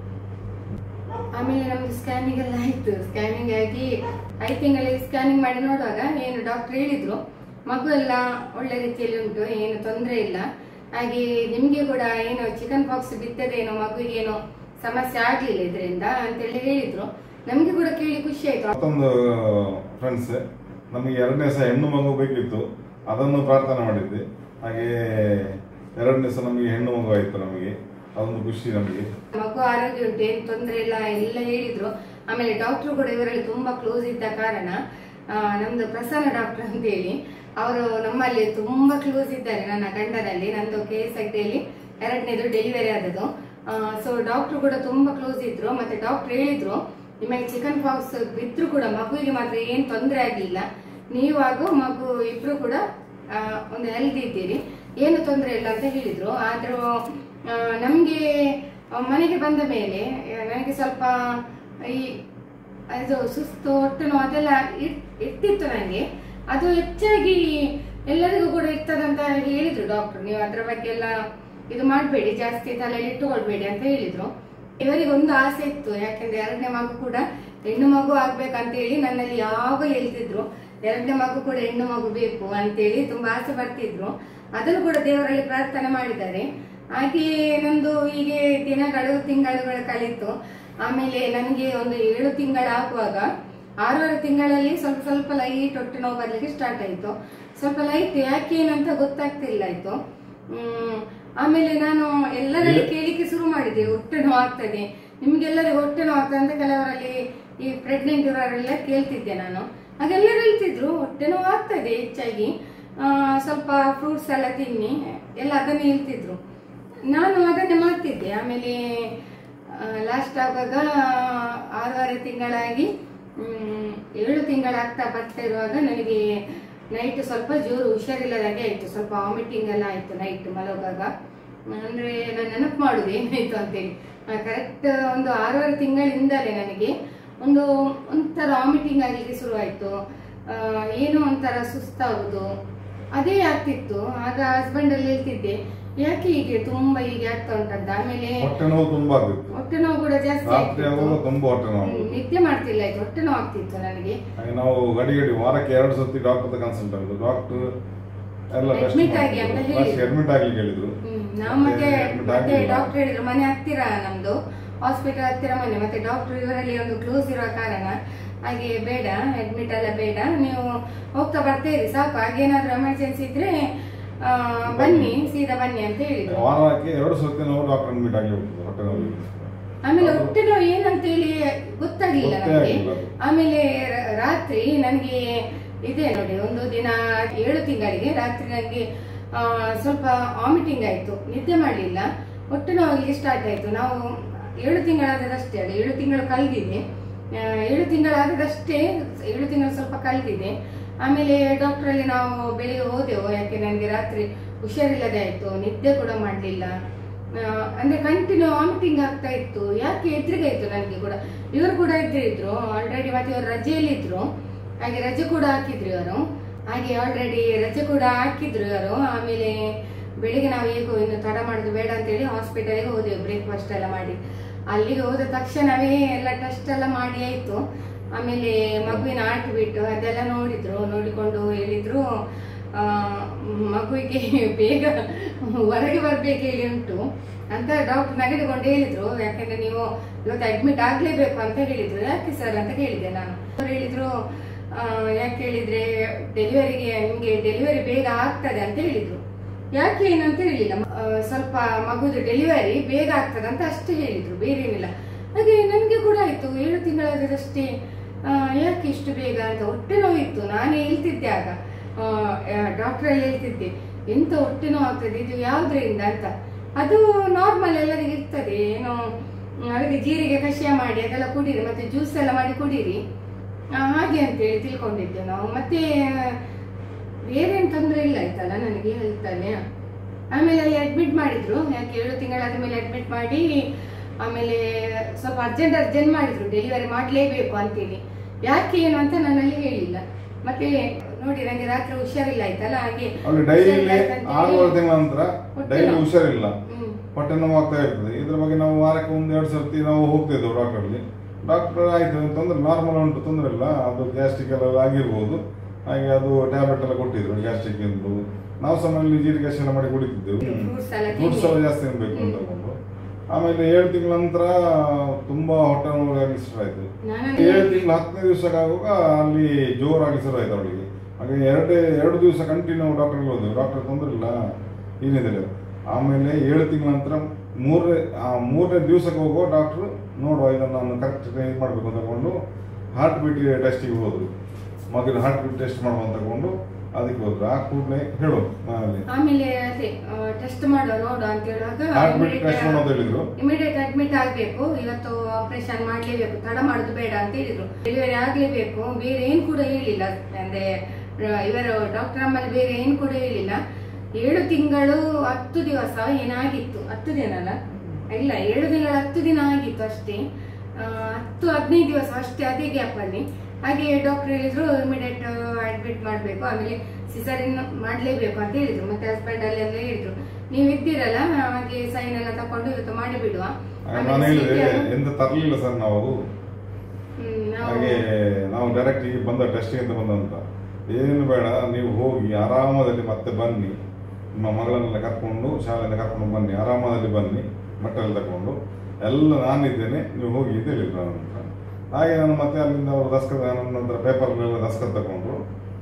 ಆಮೇಲೆ ನಮ್ದು ಸ್ಕ್ಯಾನಿಂಗ್ ಎಲ್ಲ ಆಯ್ತು. ಸ್ಕ್ಯಾನಿಂಗ್ ಆಗಿ 5 ತಿಂಗಳಿಗೆ ಸ್ಕ್ಯಾನಿಂಗ್ ಮಾಡಿ ನೋಡುವಾಗ ಏನು ಡಾಕ್ಟರ್ ಹೇಳಿದ್ರು ಮಗು ಎಲ್ಲ ಒಳ್ಳೆ ರೀತಿಯಲ್ಲಿ ಉಂಟು, ಏನು ತೊಂದರೆ ಇಲ್ಲ. ಹಾಗೆ ನಿಮ್ಗೆ ಕೂಡ ಏನು ಚಿಕನ್ ಪಾಕ್ಸ್ ಬಿತ್ತದೇನೋ ಮಗುವಿಗೇನೋ ಸಮಸ್ಯೆ ಆಗ್ಲಿಲ್ಲ ಇದರಿಂದ ಅಂತೇಳಿ ಹೇಳಿದ್ರು. ನಮ್ಗೆ ಕೂಡ ಕೇಳಿ ಖುಷಿ ಆಯ್ತು. ಮತ್ತೊಂದು ಫ್ರೆಂಡ್ಸ್, ನಮಗೆ 2ನೇ ದಿವಸ ಹೆಣ್ಣು ಮಗು ಬೇಕಿತ್ತು, ಅದನ್ನು ಪ್ರಾರ್ಥನೆ ಮಾಡಿದ್ದೆ. ಹಾಗೆ 2ನೇ ದಿವಸ ನಮಗೆ ಹೆಣ್ಣು ಮಗು ಆಯ್ತು, ನಮಗೆ ಅದೊಂದು ಖುಷಿ. ನಮಗೆ ಮಗು ಆರೋಗ್ಯ ಉಂಟು, ಏನು ತೊಂದರೆ ಇಲ್ಲ ಎಲ್ಲ ಹೇಳಿದ್ರು. ಆಮೇಲೆ ಡಾಕ್ಟರ್ ಕೂಡ ಇವರಲ್ಲಿ ತುಂಬಾ ಕ್ಲೋಸ್ ಇದ್ದ ಕಾರಣ, ನಮ್ದು ಪ್ರಸನ್ನ ಡಾಕ್ಟರ್ ಅಂತ ಹೇಳಿ ಅವರು ನಮ್ಮಲ್ಲಿ ತುಂಬಾ ಕ್ಲೋಸ್ ಇದ್ದಾರೆ. ನನ್ನ ಗಂಡನಲ್ಲಿ ನಂದು KSIT 2ನೇದು ಡೆಲಿವರಿ ಆದದ್ದು. ಸೊ ಡಾಕ್ಟರ್ ಕೂಡ ತುಂಬಾ ಕ್ಲೋಸ್ ಇದ್ರು. ಮತ್ತೆ ಡಾಕ್ಟರ್ ಹೇಳಿದ್ರು ನಿಮಗೆ ಚಿಕನ್ ಪಾಕ್ಸ್ ಬಿದ್ರು ಕೂಡ ಮಗುವಿಗೆ ಮಾತ್ರ ಏನ್ ತೊಂದರೆ ಆಗ್ಲಿಲ್ಲ, ನೀವು ಹಾಗೂ ಮಗು ಇಬ್ರು ಕೂಡ ಒಂದು ಹೆಲ್ದಿ ಇದ್ದೀರಿ, ಏನು ತೊಂದರೆ ಇಲ್ಲ ಅಂತ ಹೇಳಿದ್ರು. ಆದ್ರೂ ನಮ್ಗೆ ಮನೆಗೆ ಬಂದ ಮೇಲೆ ನನಗೆ ಸ್ವಲ್ಪ ಇದು ಸುಸ್ತು, ಹೊಟ್ಟೆ ನೋವು ಅದೆಲ್ಲ ಇರ್ತಿತ್ತು ನನಗೆ. ಅದು ಹೆಚ್ಚಾಗಿ ಎಲ್ಲರಿಗೂ ಕೂಡ ಇರ್ತದಂತ ಹೇಳಿದ್ರು ಡಾಕ್ಟರ್. ನೀವು ಅದ್ರ ಬಗ್ಗೆ ಎಲ್ಲ ಇದು ಮಾಡಬೇಡಿ, ಜಾಸ್ತಿ ತಲೆಯಲ್ಲಿ ಇಟ್ಟುಕೊಳ್ಬೇಡಿ ಅಂತ ಹೇಳಿದ್ರು. ಇವರಿಗೆ ಒಂದು ಆಸೆ ಇತ್ತು, ಯಾಕೆಂದ್ರೆ 2ನೇ ಮಗು ಕೂಡ ಹೆಣ್ಣು ಮಗು ಆಗ್ಬೇಕಂತ ಹೇಳಿ ನನ್ನಲ್ಲಿ ಯಾವಾಗ ಹೇಳ್ತಿದ್ರು. 2ನೇ ಮಗು ಕೂಡ ಹೆಣ್ಣು ಮಗು ಬೇಕು ಅಂತೇಳಿ ತುಂಬಾ ಆಸೆ ಬರ್ತಿದ್ರು. ಅದನ್ನು ಕೂಡ ದೇವರಲ್ಲಿ ಪ್ರಾರ್ಥನೆ ಮಾಡಿದ್ದಾರೆ. ಹಾಗೆ ನಂದು ಹೀಗೆ ತಿಂಗಳುಗಳು ಕಳೀತು. ಆಮೇಲೆ ನನಗೆ ಒಂದು 7 ತಿಂಗಳಾಗುವಾಗ 6 ತಿಂಗಳಲ್ಲಿ ಸ್ವಲ್ಪ ಲೈಟ್ ಹೊಟ್ಟೆ ನೋವು ಬರ್ಲಿಕ್ಕೆ ಸ್ಟಾರ್ಟ್ ಆಯ್ತು. ಸ್ವಲ್ಪ ಲೈಟ್ ಯಾಕೇನಂತ ಗೊತ್ತಾಗ್ತಿಲ್ಲ ಆಯ್ತು. ಆಮೇಲೆ ನಾನು ಎಲ್ಲರಲ್ಲಿ ಕೇಳಿಕ್ಕೆ ಶುರು ಮಾಡಿದೆ, ಹೊಟ್ಟೆ ನೋವು ಆಗ್ತದೆ ನಿಮ್ಗೆಲ್ಲರಿಗೂ ಹೊಟ್ಟೆ ನೋವು ಆಗ್ತದೆ ಅಂತ ಕೆಲವರಲ್ಲಿ ಈ ಪ್ರೆಗ್ನೆಂಟ್ ಇರೋರೆಲ್ಲ ಕೇಳ್ತಿದ್ದೆ ನಾನು. ಹಾಗೆಲ್ಲರೂ ಹೇಳ್ತಿದ್ರು ಹೊಟ್ಟೆ ನೋವು ಆಗ್ತದೆ ಹೆಚ್ಚಾಗಿ, ಸ್ವಲ್ಪ ಫ್ರೂಟ್ಸ್ ಎಲ್ಲ ತಿನ್ನಿ ಎಲ್ಲ ಅದನ್ನೇ ಹೇಳ್ತಿದ್ರು. ನಾನು ಅದನ್ನೇ ಮಾಡ್ತಿದ್ದೆ. ಆಮೇಲೆ ಲಾಸ್ಟ್ ಆಗುವಾಗ 6 ತಿಂಗಳಾಗಿ 7 ತಿಂಗಳಾಗ್ತಾ ಬರ್ತಾ ಇರುವಾಗ ನನಗೆ ನೈಟ್ ಸ್ವಲ್ಪ ಜೋರು ಹುಷಾರಿಲ್ಲದಾಗೆ ಆಯ್ತು, ಸ್ವಲ್ಪ ವಾಮಿಟಿಂಗ್ ಎಲ್ಲ ಆಯ್ತು ನೈಟ್ ಮಲಗುವಾಗ. ಅಂದ್ರೆ ನಾನು ನೆನಪು ಮಾಡುದು ಏನಾಯ್ತು ಅಂತೇಳಿ. ಕರೆಕ್ಟ್ ಒಂದು 6 ತಿಂಗಳಿಂದಲೇ ನನಗೆ ಒಂಥರ ವಾಮಿಟಿಂಗ್ ಆಗ್ಲಿಕ್ಕೆ ಶುರು ಆಯ್ತು, ಏನೋ ಒಂಥರ ಸುಸ್ತಾಗುದು ಅದೇ ಆಗ್ತಿತ್ತು. ಆಗ ಹಸ್ಬೆಂಡ್ ಅಲ್ಲಿ ಹೇಳ್ತಿದ್ದೆ ಯಾಕೆ ಹೀಗೆ ತುಂಬಾ ಹೀಗೆ ಆಗ್ತಾ ಉಂಟಂತ. ಆಮೇಲೆ ಹೊಟ್ಟೆ ನೋವು ತುಂಬಾ ಆಗ್ತಿತ್ತು, ಹೊಟ್ಟೆ ನೋವು ಕೂಡ ಜಾಸ್ತಿ ರಾತ್ರಿ ಆಗುವಾಗ ತುಂಬಾ ಹೊಟ್ಟೆ ನೋವು, ನಿದ್ದೆ ಮಾಡ್ತಿಲ್ಲ ಆಯ್ತು, ಹೊಟ್ಟೆ ನೋವು ಆಗ್ತಿತ್ತು ನನಗೆ. ಹಾಗೆ ನಾವು ಗಡಿ ವಾರಕ್ಕೆ 2 ಸತಿ ಡಾಕ್ಟರ್ ಕನ್ಸಲ್ಟ್ ಆಗುದು. ಡಾಕ್ಟರ್ ಎಲ್ಲ ಅಡ್ಮಿಟ್ ಆಗಿ ಅಂತ ಹೇಳಿದ್ರು, ಅಡ್ಮಿಟ್ ಆಗ್ಲಿಕ್ಕೆ ಹೇಳಿದ್ರು. ನಾವು ಮತ್ತೆ ಡಾಕ್ಟರ್ ಹೇಳಿದ್ರು ಮನೆ ಹತ್ತಿರ, ನಮ್ದು ಹಾಸ್ಪಿಟಲ್ ಹತ್ತಿರ ಮನೆ, ಮತ್ತೆ ಡಾಕ್ಟರ್ ಇವರಲ್ಲಿ ಒಂದು ಕ್ಲೋಸ್ ಇರುವ ಕಾರಣ ಹಾಗೆ ಬೇಡ, ಅಡ್ಮಿಟ್ ಎಲ್ಲ ಬೇಡ, ನೀವು ಹೋಗ್ತಾ ಬರ್ತೀರಿ ಸಾಕು, ಹಾಗೇನಾದ್ರೂ ಎಮರ್ಜೆನ್ಸಿ ಇದ್ರೆ ಬನ್ನಿ, ಸೀದಾ ಬನ್ನಿ ಅಂತ ಹೇಳಿದ್ರು. ವಾರಕ್ಕೆ 2 ಸತಿ ನಾವು ಡಾಕ್ಟರ್ ಅಡ್ಮಿಟ್ ಆಗಿ ಹೋಗ್ತದೆ ಹೊಟ್ಟೆ ನೋವು. ಆಮೇಲೆ ಹೊಟ್ಟೆ ನೋವು ಏನಂತ ಹೇಳಿ ಗೊತ್ತಾಗ್ಲಿಲ್ಲ ನನಗೆ. ಆಮೇಲೆ ರಾತ್ರಿ ನನಗೆ ಇದೆ ನೋಡಿ, ಒಂದು ದಿನ 7 ತಿಂಗಳಿಗೆ ರಾತ್ರಿ ನನಗೆ ಸ್ವಲ್ಪ ವಾಮಿಟಿಂಗ್ ಆಯ್ತು, ನಿದ್ದೆ ಮಾಡಲಿಲ್ಲ, ಹೊಟ್ಟೆ ನೋವಾಗಲಿಕ್ಕೆ ಸ್ಟಾರ್ಟ್ ಆಯ್ತು. ನಾವು 7 ತಿಂಗಳಾದದಷ್ಟೇ, 7 ತಿಂಗಳು ಕಳೆದಿದೆ, 7 ತಿಂಗಳಾದದಷ್ಟೇ, 7 ತಿಂಗಳು ಸ್ವಲ್ಪ ಕಳೆದಿದೆ. ಆಮೇಲೆ ಡಾಕ್ಟ್ರಲ್ಲಿ ನಾವು ಬೆಳಿಗ್ಗೆ ಹೋದೆವು, ಯಾಕೆ ನನಗೆ ರಾತ್ರಿ ಹುಷಾರಿಲ್ಲದೆ ಆಯ್ತು, ನಿದ್ದೆ ಕೂಡ ಮಾಡಲಿಲ್ಲ, ಅಂದ್ರೆ ಕಂಟಿನ್ಯೂ ವಾಮಿಟಿಂಗ್ ಆಗ್ತಾ ಇತ್ತು. ಯಾಕೆ ಎದುರಿಗಾಯ್ತು ನನಗೆ ಕೂಡ, ಇವರು ಕೂಡ ಎದುರಿದ್ರು ಆಲ್ರೆಡಿ, ಮತ್ತೆ ಇವರು ರಜೆಯಲ್ಲಿದ್ರು, ಹಾಗೆ ರಜೆ ಕೂಡ ಹಾಕಿದ್ರು ಇವರು, ಹಾಗೆ ಆಲ್ರೆಡಿ ರಜೆ ಕೂಡ ಹಾಕಿದ್ರು ಇವರು. ಆಮೇಲೆ ಬೆಳಿಗ್ಗೆ ನಾವು ಹೇಗೋ ಇನ್ನು ತಡ ಮಾಡುದು ಬೇಡ ಅಂತೇಳಿ ಹಾಸ್ಪಿಟಲ್ಗೆ ಹೋದೆವು, ಬ್ರೇಕ್ಫಾಸ್ಟ್ ಎಲ್ಲ ಮಾಡಿ. ಅಲ್ಲಿಗೆ ಹೋದ ತಕ್ಷಣವೇ ಎಲ್ಲ ಟೆಸ್ಟ್ ಎಲ್ಲ ಮಾಡಿ ಆಯ್ತು. ಆಮೇಲೆ ಮಗುವಿನ ಹಾರ್ಟ್ ಬೀಟ್ ಅದೆಲ್ಲ ನೋಡಿದ್ರು, ನೋಡಿಕೊಂಡು ಹೇಳಿದ್ರು ಮಗುವಿಗೆ ಬೇಗ ಹೊರಗೆ ಬರ್ಬೇಕು ಹೇಳಿ ಉಂಟು ಅಂತ ಡಾಕ್ಟರ್ ನಗಡಿಕೊಂಡು ಹೇಳಿದ್ರು. ಯಾಕಂದ್ರೆ ನೀವು ಇವತ್ತು ಅಡ್ಮಿಟ್ ಆಗ್ಲೇಬೇಕು ಅಂತ ಹೇಳಿದ್ರು. ಯಾಕೆ ಸರ್ ಅಂತ ಕೇಳಿದೆ ನಾನು. ಅವ್ರು ಹೇಳಿದ್ರು ಯಾಕೆ ಹೇಳಿದ್ರೆ ಡೆಲಿವರಿಗೆ ನಿಮ್ಗೆ ಡೆಲಿವರಿ ಬೇಗ ಆಗ್ತದೆ ಅಂತ ಹೇಳಿದ್ರು. ಯಾಕೆ ಏನಂತ ಹೇಳಿಲ್ಲ, ಸ್ವಲ್ಪ ಮಗುದು ಡೆಲಿವರಿ ಬೇಗ ಆಗ್ತದೆ ಅಂತ ಅಷ್ಟೇ ಹೇಳಿದ್ರು, ಬೇರೆ ಏನಿಲ್ಲ. ಹಾಗೆ ನನಗೆ ಕೂಡ ಆಯ್ತು, 7 ತಿಂಗಳಾದಷ್ಟೇ, ಯಾಕೆ ಇಷ್ಟು ಬೇಗ ಅಂತ. ಹೊಟ್ಟೆ ನೋವಿತ್ತು, ನಾನೇ ಹೇಳ್ತಿದ್ದೆ ಆಗ, ಡಾಕ್ಟ್ರಲ್ಲಿ ಹೇಳ್ತಿದ್ದೆ ಎಂತ ಹೊಟ್ಟೆ ನೋವು ಆಗ್ತದೆ, ಇದು ಯಾವ್ದ್ರಿಂದ ಅಂತ. ಅದು ನಾರ್ಮಲ್ ಎಲ್ಲರಿಗೆ ಇರ್ತದೆ, ಏನೋ ಅದಕ್ಕೆ ಜೀರಿಗೆ ಕಷಾಯ ಮಾಡಿ ಅದೆಲ್ಲ ಕುಡೀರಿ, ಮತ್ತೆ ಜ್ಯೂಸ್ ಎಲ್ಲ ಮಾಡಿ ಕುಡೀರಿ, ಹಾಗೆ ಅಂತೇಳಿ ತಿಳ್ಕೊಂಡಿದ್ದೆ ನಾವು. ಮತ್ತೆ ಬೇರೇನು ತೊಂದರೆ ಇಲ್ಲ ಆಯ್ತಲ್ಲ ನನಗೆ ಹೇಳ್ತಾನೆ. ಆಮೇಲೆ ಅಲ್ಲಿ ಅಡ್ಮಿಟ್ ಮಾಡಿದ್ರು, ಯಾಕೆ 7 ತಿಂಗಳಾದ ಮೇಲೆ ಅಡ್ಮಿಟ್ ಮಾಡಿ, ಆಮೇಲೆ ಸ್ವಲ್ಪ ಅರ್ಜೆಂಟ್ ಮಾಡಿದ್ರು, ಡೆಲಿವರಿ ಮಾಡಲೇಬೇಕು ಅಂತೇಳಿ. ಯಾಕೆ ಏನು ಅಂತ ನನ್ನಲ್ಲಿ ಹೇಳಿಲ್ಲ. ಮತ್ತೆ ನೋಡಿ ನನಗೆ ರಾತ್ರಿ ಹುಷಾರಿಲ್ಲ ಆಯ್ತಲ್ಲ, ಹಾಗೆ ಡೈಲಿ 6 ತಿಂಗಳ ನಂತರ ಡೈಲಿ ಹುಷಾರಿಲ್ಲ, ಹೊಟ್ಟೆ ನೋವು ಆಗ್ತಾ ಇರ್ತದೆ. ಇದ್ರ ಬಗ್ಗೆ ನಾವು ವಾರಕ್ಕೆ 1-2 ಸರ್ತಿ ನಾವು ಹೋಗ್ತಿದ್ದೆವು ಡಾಕ್ಟರ್ಲಿ. ಡಾಕ್ಟರ್ ಆಯ್ತು ತೊಂದರೆ ನಾರ್ಮಲ್ ಉಂಟು, ತೊಂದರೆ ಇಲ್ಲ, ಅದು ಗ್ಯಾಸ್ಟ್ರಿಕ್ ಎಲ್ಲ ಆಗಿರ್ಬೋದು, ಹಾಗೆ ಅದು ಟ್ಯಾಬ್ಲೆಟ್ ಎಲ್ಲ ಕೊಟ್ಟಿದ್ರು ಗ್ಯಾಸ್ಟ್ರಿಕ್ ಎಂದು. ನಾವು ಸಮಯಲ್ಲಿ ಜೀರಿಗೆ ಕಷಾಯ ಮಾಡಿ ಕುಡಿತಿದ್ದೆವು, ಫ್ರೂಟ್ಸ್ ಎಲ್ಲ ಜಾಸ್ತಿ ತಿನ್ಬೇಕು ಅಂತ ತಗೊಂಡು. ಆಮೇಲೆ 7 ತಿಂಗಳ ನಂತರ ತುಂಬಾ ಹೊಟ್ಟೆ ನೋವು ಆಗಲಿ ಶುರು ಆಯ್ತು. 7 ತಿಂಗಳ 10ನೇ ದಿವಸಕ್ಕಾಗುವಾಗ ಅಲ್ಲಿ ಜೋರಾಗಿ ಶುರು ಆಯ್ತು ಅವಳಿಗೆ. ಹಾಗೆ 2 ದಿವಸ ಕಂಟಿನ್ಯೂ ಡಾಕ್ಟರ್ಗೆ ಹೋದೆವು, ಡಾಕ್ಟರ್ ತೊಂದರೆ ಇಲ್ಲ ಏನಿದೆ. ಆಮೇಲೆ 7 ತಿಂಗಳ ನಂತರ 3ನೇ ದಿವಸಕ್ಕೆ ಹೋಗುವ ಡಾಕ್ಟ್ರು ನೋಡುವ ಇದನ್ನು ನಾನು ಕರೆಕ್ಟ್ ಇದು ಮಾಡಬೇಕು ಅಂತ ತಗೊಂಡು ಹಾರ್ಟ್ ಬೀಟ್ ಟೆಸ್ಟಿಗೆ ಹೋದ್ರು. ಮಗುವಿನ ಹಾರ್ಟ್ ಬೀಟ್ ಟೆಸ್ಟ್ ಮಾಡುವ ಅಂತ ತಗೊಂಡು ಅದಕ್ಕೆ ಹೋದ್ರು. ಆ ಕೂಡಲೇ ಹೇಳು ಆಮೇಲೆ ಅದೇ ಟೆಸ್ಟ್ ಮಾಡುವ ನೋಡು ಅಂತ ಹೇಳುವಾಗ ಹಾರ್ಟ್ ಬೀಟ್ ಟೆಸ್ಟ್ ಮಾಡೋದು ಹೇಳಿದ್ರು. ಇಮಿಡಿಯೇಟ್ ಅಡ್ಮಿಟ್ ಆಗ್ಬೇಕು, ಇವತ್ತು ಆಪರೇಷನ್ ಮಾಡ್ಲೇಬೇಕು, ತಡ ಮಾಡುದು ಬೇಡ ಅಂತ ಹೇಳಿದ್ರು. ಡೆಲಿವರಿ ಆಗ್ಲೇಬೇಕು, ಬೇರೆ ಏನ್ ಕೂಡ ಹೇಳಿಲ್ಲ. ಅಂದ್ರೆ ಇವರು ಡಾಕ್ಟರ್ ಅಮ್ಮಲ್ಲಿ ಬೇರೆ ಏನ್ ಕೂಡ ಹೇಳಿಲ್ಲ. 7 ತಿಂಗಳು 10 ದಿವಸ ಏನಾಗಿತ್ತು, 10 ದಿನ ಅಲ್ಲ, ಇಲ್ಲ 7 ತಿಂಗಳು 10 ದಿನ ಆಗಿತ್ತು ಅಷ್ಟೇ, 10-15 ದಿವಸ ಅಷ್ಟೇ, ಅದೇ ಗ್ಯಾಪ್ ಅಲ್ಲಿ. ಹಾಗೆ ಡಾಕ್ಟರ್ ಹೇಳಿದ್ರು ಇಮಿಡಿಯೇಟ್ ಅಡ್ಮಿಟ್ ಮಾಡ್ಬೇಕು, ಆಮೇಲೆ ಸಿಸರಿನ್ ಮಾಡ್ಲೇಬೇಕು ಅಂತ ಹೇಳಿದ್ರು. ಮತ್ತೆ ಹಸ್ಬೆಂಡ್ ಅಲ್ಲೆಲ್ಲ ಹೇಳಿದ್ರು ನೀವು ಇದ್ದೀರಲ್ಲ, ಹಾಗೆ ಸೈನ್ ಎಲ್ಲ ತಕೊಂಡು ಇವತ್ತು ಮಾಡಿ ಬಿಡುವ. ಎಂತ ತರ್ಲಿಲ್ಲ ಸರ್ ನಾವು, ಹಾಗೆ ನಾವು ಡೈರೆಕ್ಟ್ ಈಗ ಬಂದ ಟೆಸ್ಟ್ ಅಂತ ಬಂದಂತ, ಏನು ಬೇಡ ನೀವು ಹೋಗಿ ಆರಾಮದಲ್ಲಿ ಮತ್ತೆ ಬನ್ನಿ, ನಿಮ್ಮ ಮಗಳನ್ನೆಲ್ಲ ಕರ್ಕೊಂಡು ಶಾಲೆಯಿಂದ ಕರ್ಕೊಂಡು ಬನ್ನಿ, ಆರಾಮದಲ್ಲಿ ಬನ್ನಿ, ಬಟ್ಟೆಲ್ಲ ತಗೊಂಡು ಎಲ್ಲ ನಾನಿದ್ದೇನೆ, ನೀವು ಹೋಗಿ ಅಂತ ಹೇಳಿದ್ರು ನನ್ನ ಹತ್ರ. ಹಾಗೆ ನಾನು ಮತ್ತೆ ಅಲ್ಲಿಂದ ಅವರು ನಂತರ ಪೇಪರ್ಲೆಲ್ಲ ದಸ್ಕತ್ ತಗೊಂಡ್ರು,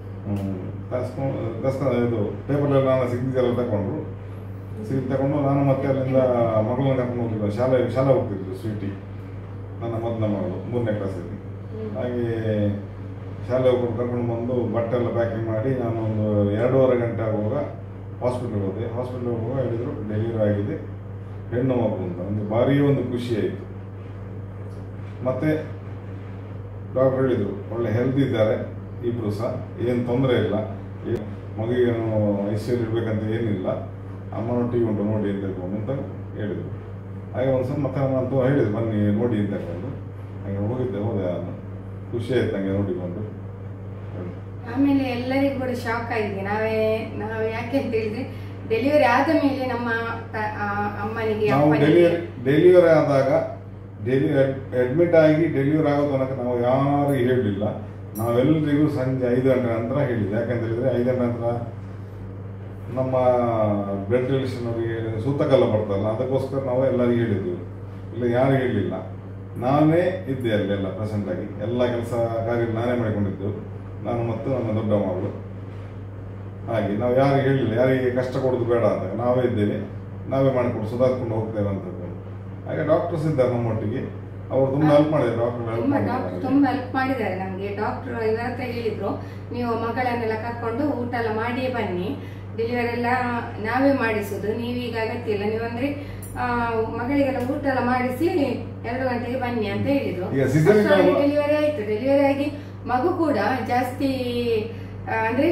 ಇದು ಪೇಪರ್ಲೆಲ್ಲ ನಾನು ಸಿಗ್ನೇಚರ್ ಎಲ್ಲ ತಗೊಂಡ್ರು. ತಗೊಂಡು ನಾನು ಮತ್ತೆ ಅಲ್ಲಿಂದ ಮಗಳನ್ನ ಕರ್ಕೊಂಡು ಹೋಗಿದ್ದೆ, ಶಾಲೆ ಹೋಗ್ತಿದ್ರು ಸ್ವೀಟಿ, ನನ್ನ ಮೊದಲ ಮಗಳು 3ನೇ ಕ್ಲಾಸಲ್ಲಿ. ಹಾಗೆ ಶಾಲೆ ಹೋಗ್ಕೊಂಡು ಕರ್ಕೊಂಡು ಬಂದು ಬಟ್ಟೆ ಎಲ್ಲ ಪ್ಯಾಕಿಂಗ್ ಮಾಡಿ ನಾನು ಒಂದು 2.5 ಗಂಟೆ ಆಗುವಾಗ ಹಾಸ್ಪಿಟ್ಲಿಗೆ ಹೋದೆ. ಹಾಸ್ಪಿಟ್ಲಿಗೆ ಹೋಗುವಾಗ ಹೇಳಿದ್ರು ಡೆಲಿವರಿ ಆಗಿದೆ, ಹೆಣ್ಣು ಮಗು ಅಂತ. ಒಂದು ಭಾರಿ ಒಂದು ಖುಷಿ ಆಯಿತು. ಮತ್ತೆ ಡಾಕ್ಟರ್ ಹೇಳಿದರು ಒಳ್ಳೆ ಹೆಲ್ತ್ ಇದ್ದಾರೆ ಇಬ್ಬರು ಸಹ, ಏನು ತೊಂದರೆ ಇಲ್ಲ, ಮಗುಗೇನು ಐಸಿಯಲ್ಲಿ ಇಡಬೇಕಂತ ಏನಿಲ್ಲ, ಅಮ್ಮನೊಟ್ಟಿಗೆ ಉಂಟು ನೋಡಿ ಅಂತ ತಗೊಂಡು ಅಂತ ಹೇಳಿದರು. ಹಾಗೆ ಒಂದು ಸಲ ಮತ್ತೆ ನಾನು ಹೇಳಿದ್ರು ಬನ್ನಿ ನೋಡಿ ಅಂತ ತಗೊಂಡು ಹಾಗೆ ಹೋದೆ ನಾನು, ಖುಷಿ ಆಯ್ತು ನನಗೆ ನೋಡಿಕೊಂಡು. ಆಮೇಲೆ ಎಲ್ಲರಿಗೂ ಕೂಡ ಶಾಕ್ ಆಗಿದೆ. ನಾವು ಯಾಕೆ ಅಂತ ಹೇಳಿದ್ರೆ ಡೆಲಿವರಿ ಆದ ಮೇಲೆ ನಮ್ಮ ಅಮ್ಮನಿಗೆ ಡೆಲಿವರಿ ಆದಾಗ ಅಡ್ಮಿಟ್ ಆಗಿ ಡೆಲಿವರಿ ಆಗೋ ತನಕ ನಾವು ಯಾರಿಗೂ ಹೇಳಲಿಲ್ಲ. ನಾವೆಲ್ಲರಿಗೂ ಸಂಜೆ 5 ಗಂಟೆ ನಂತರ ಹೇಳಿದ್ವಿ. ಯಾಕಂತ ಹೇಳಿದ್ರೆ 5 ಗಂಟೆ ನಂತರ ನಮ್ಮ ಬ್ಲಡ್ ರಿಲೇಷನ್ ಅವರಿಗೆ ಸೂತಕಲ್ಲ ಬರ್ತಲ್ಲ, ಅದಕ್ಕೋಸ್ಕರ ನಾವು ಎಲ್ಲರಿಗೂ ಹೇಳಿದ್ವಿ. ಇಲ್ಲ ಯಾರು ಹೇಳಲಿಲ್ಲ, ನಾನೇ ಇದ್ದೆ ಅಲ್ಲೆಲ್ಲ ಪ್ರೆಸೆಂಟ್ ಆಗಿ. ಎಲ್ಲ ಕೆಲಸ ಕಾರ್ಯ ನಾನೇ ಮಾಡಿಕೊಂಡಿದ್ದು, ನಾನು ಮತ್ತು ನನ್ನ ದೊಡ್ಡ ಮಗಳು. ಹಾಗೆ ನಾವು ಯಾರಿಗೆ ಹೇಳಲಿಲ್ಲ, ಯಾರಿಗೆ ಕಷ್ಟ ಕೊಡೋದು ಬೇಡ ಅಂತ. ನಾವೇ ಇದ್ದೇವೆ, ನಾವೇ ಮಾಡಿಕೊಂಡು ಸುಧಾರಿಸ್ಕೊಂಡು ಹೋಗ್ತೇವೆ ಅಂತ. ಹಾಗೆ ಡಾಕ್ಟರ್ಸ್ ಇದ್ದಾರೆ ನಮ್ಮೊಟ್ಟಿಗೆ, ಅವರು ತುಂಬಾ ಹೆಲ್ಪ್ ಮಾಡಿದ್ದಾರೆ. ಡಾಕ್ಟರ್ ತುಂಬಾ ಹೆಲ್ಪ್ ಮಾಡಿದ್ದಾರೆ ನಮ್ಗೆ. ಡಾಕ್ಟರ್ ಇವರ ಹತ್ರ ಹೇಳಿದ್ರು, ನೀವು ಮಗಳನ್ನೆಲ್ಲ ಕರ್ಕೊಂಡು ಊಟ ಎಲ್ಲ ಮಾಡಿಯೇ ಬನ್ನಿ, ಡೆಲಿವರಿ ಎಲ್ಲ ನಾವೇ ಮಾಡಿಸುದು, ನೀವೀಗ ಅಗತ್ಯ ಇಲ್ಲ, ನೀವಂದ್ರೆ ಮಗಳಿಗೆಲ್ಲ ಊಟ ಎಲ್ಲ ಮಾಡಿಸಿ 2 ಗಂಟೆಗೆ ಬನ್ನಿ ಅಂತ ಹೇಳಿದ್ರು. ಡೆಲಿವರಿ ಆಯ್ತು. ಡೆಲಿವರಿ ಆಗಿ ಮಗು ಕೂಡ ಜಾಸ್ತಿ ಅಂದ್ರೆ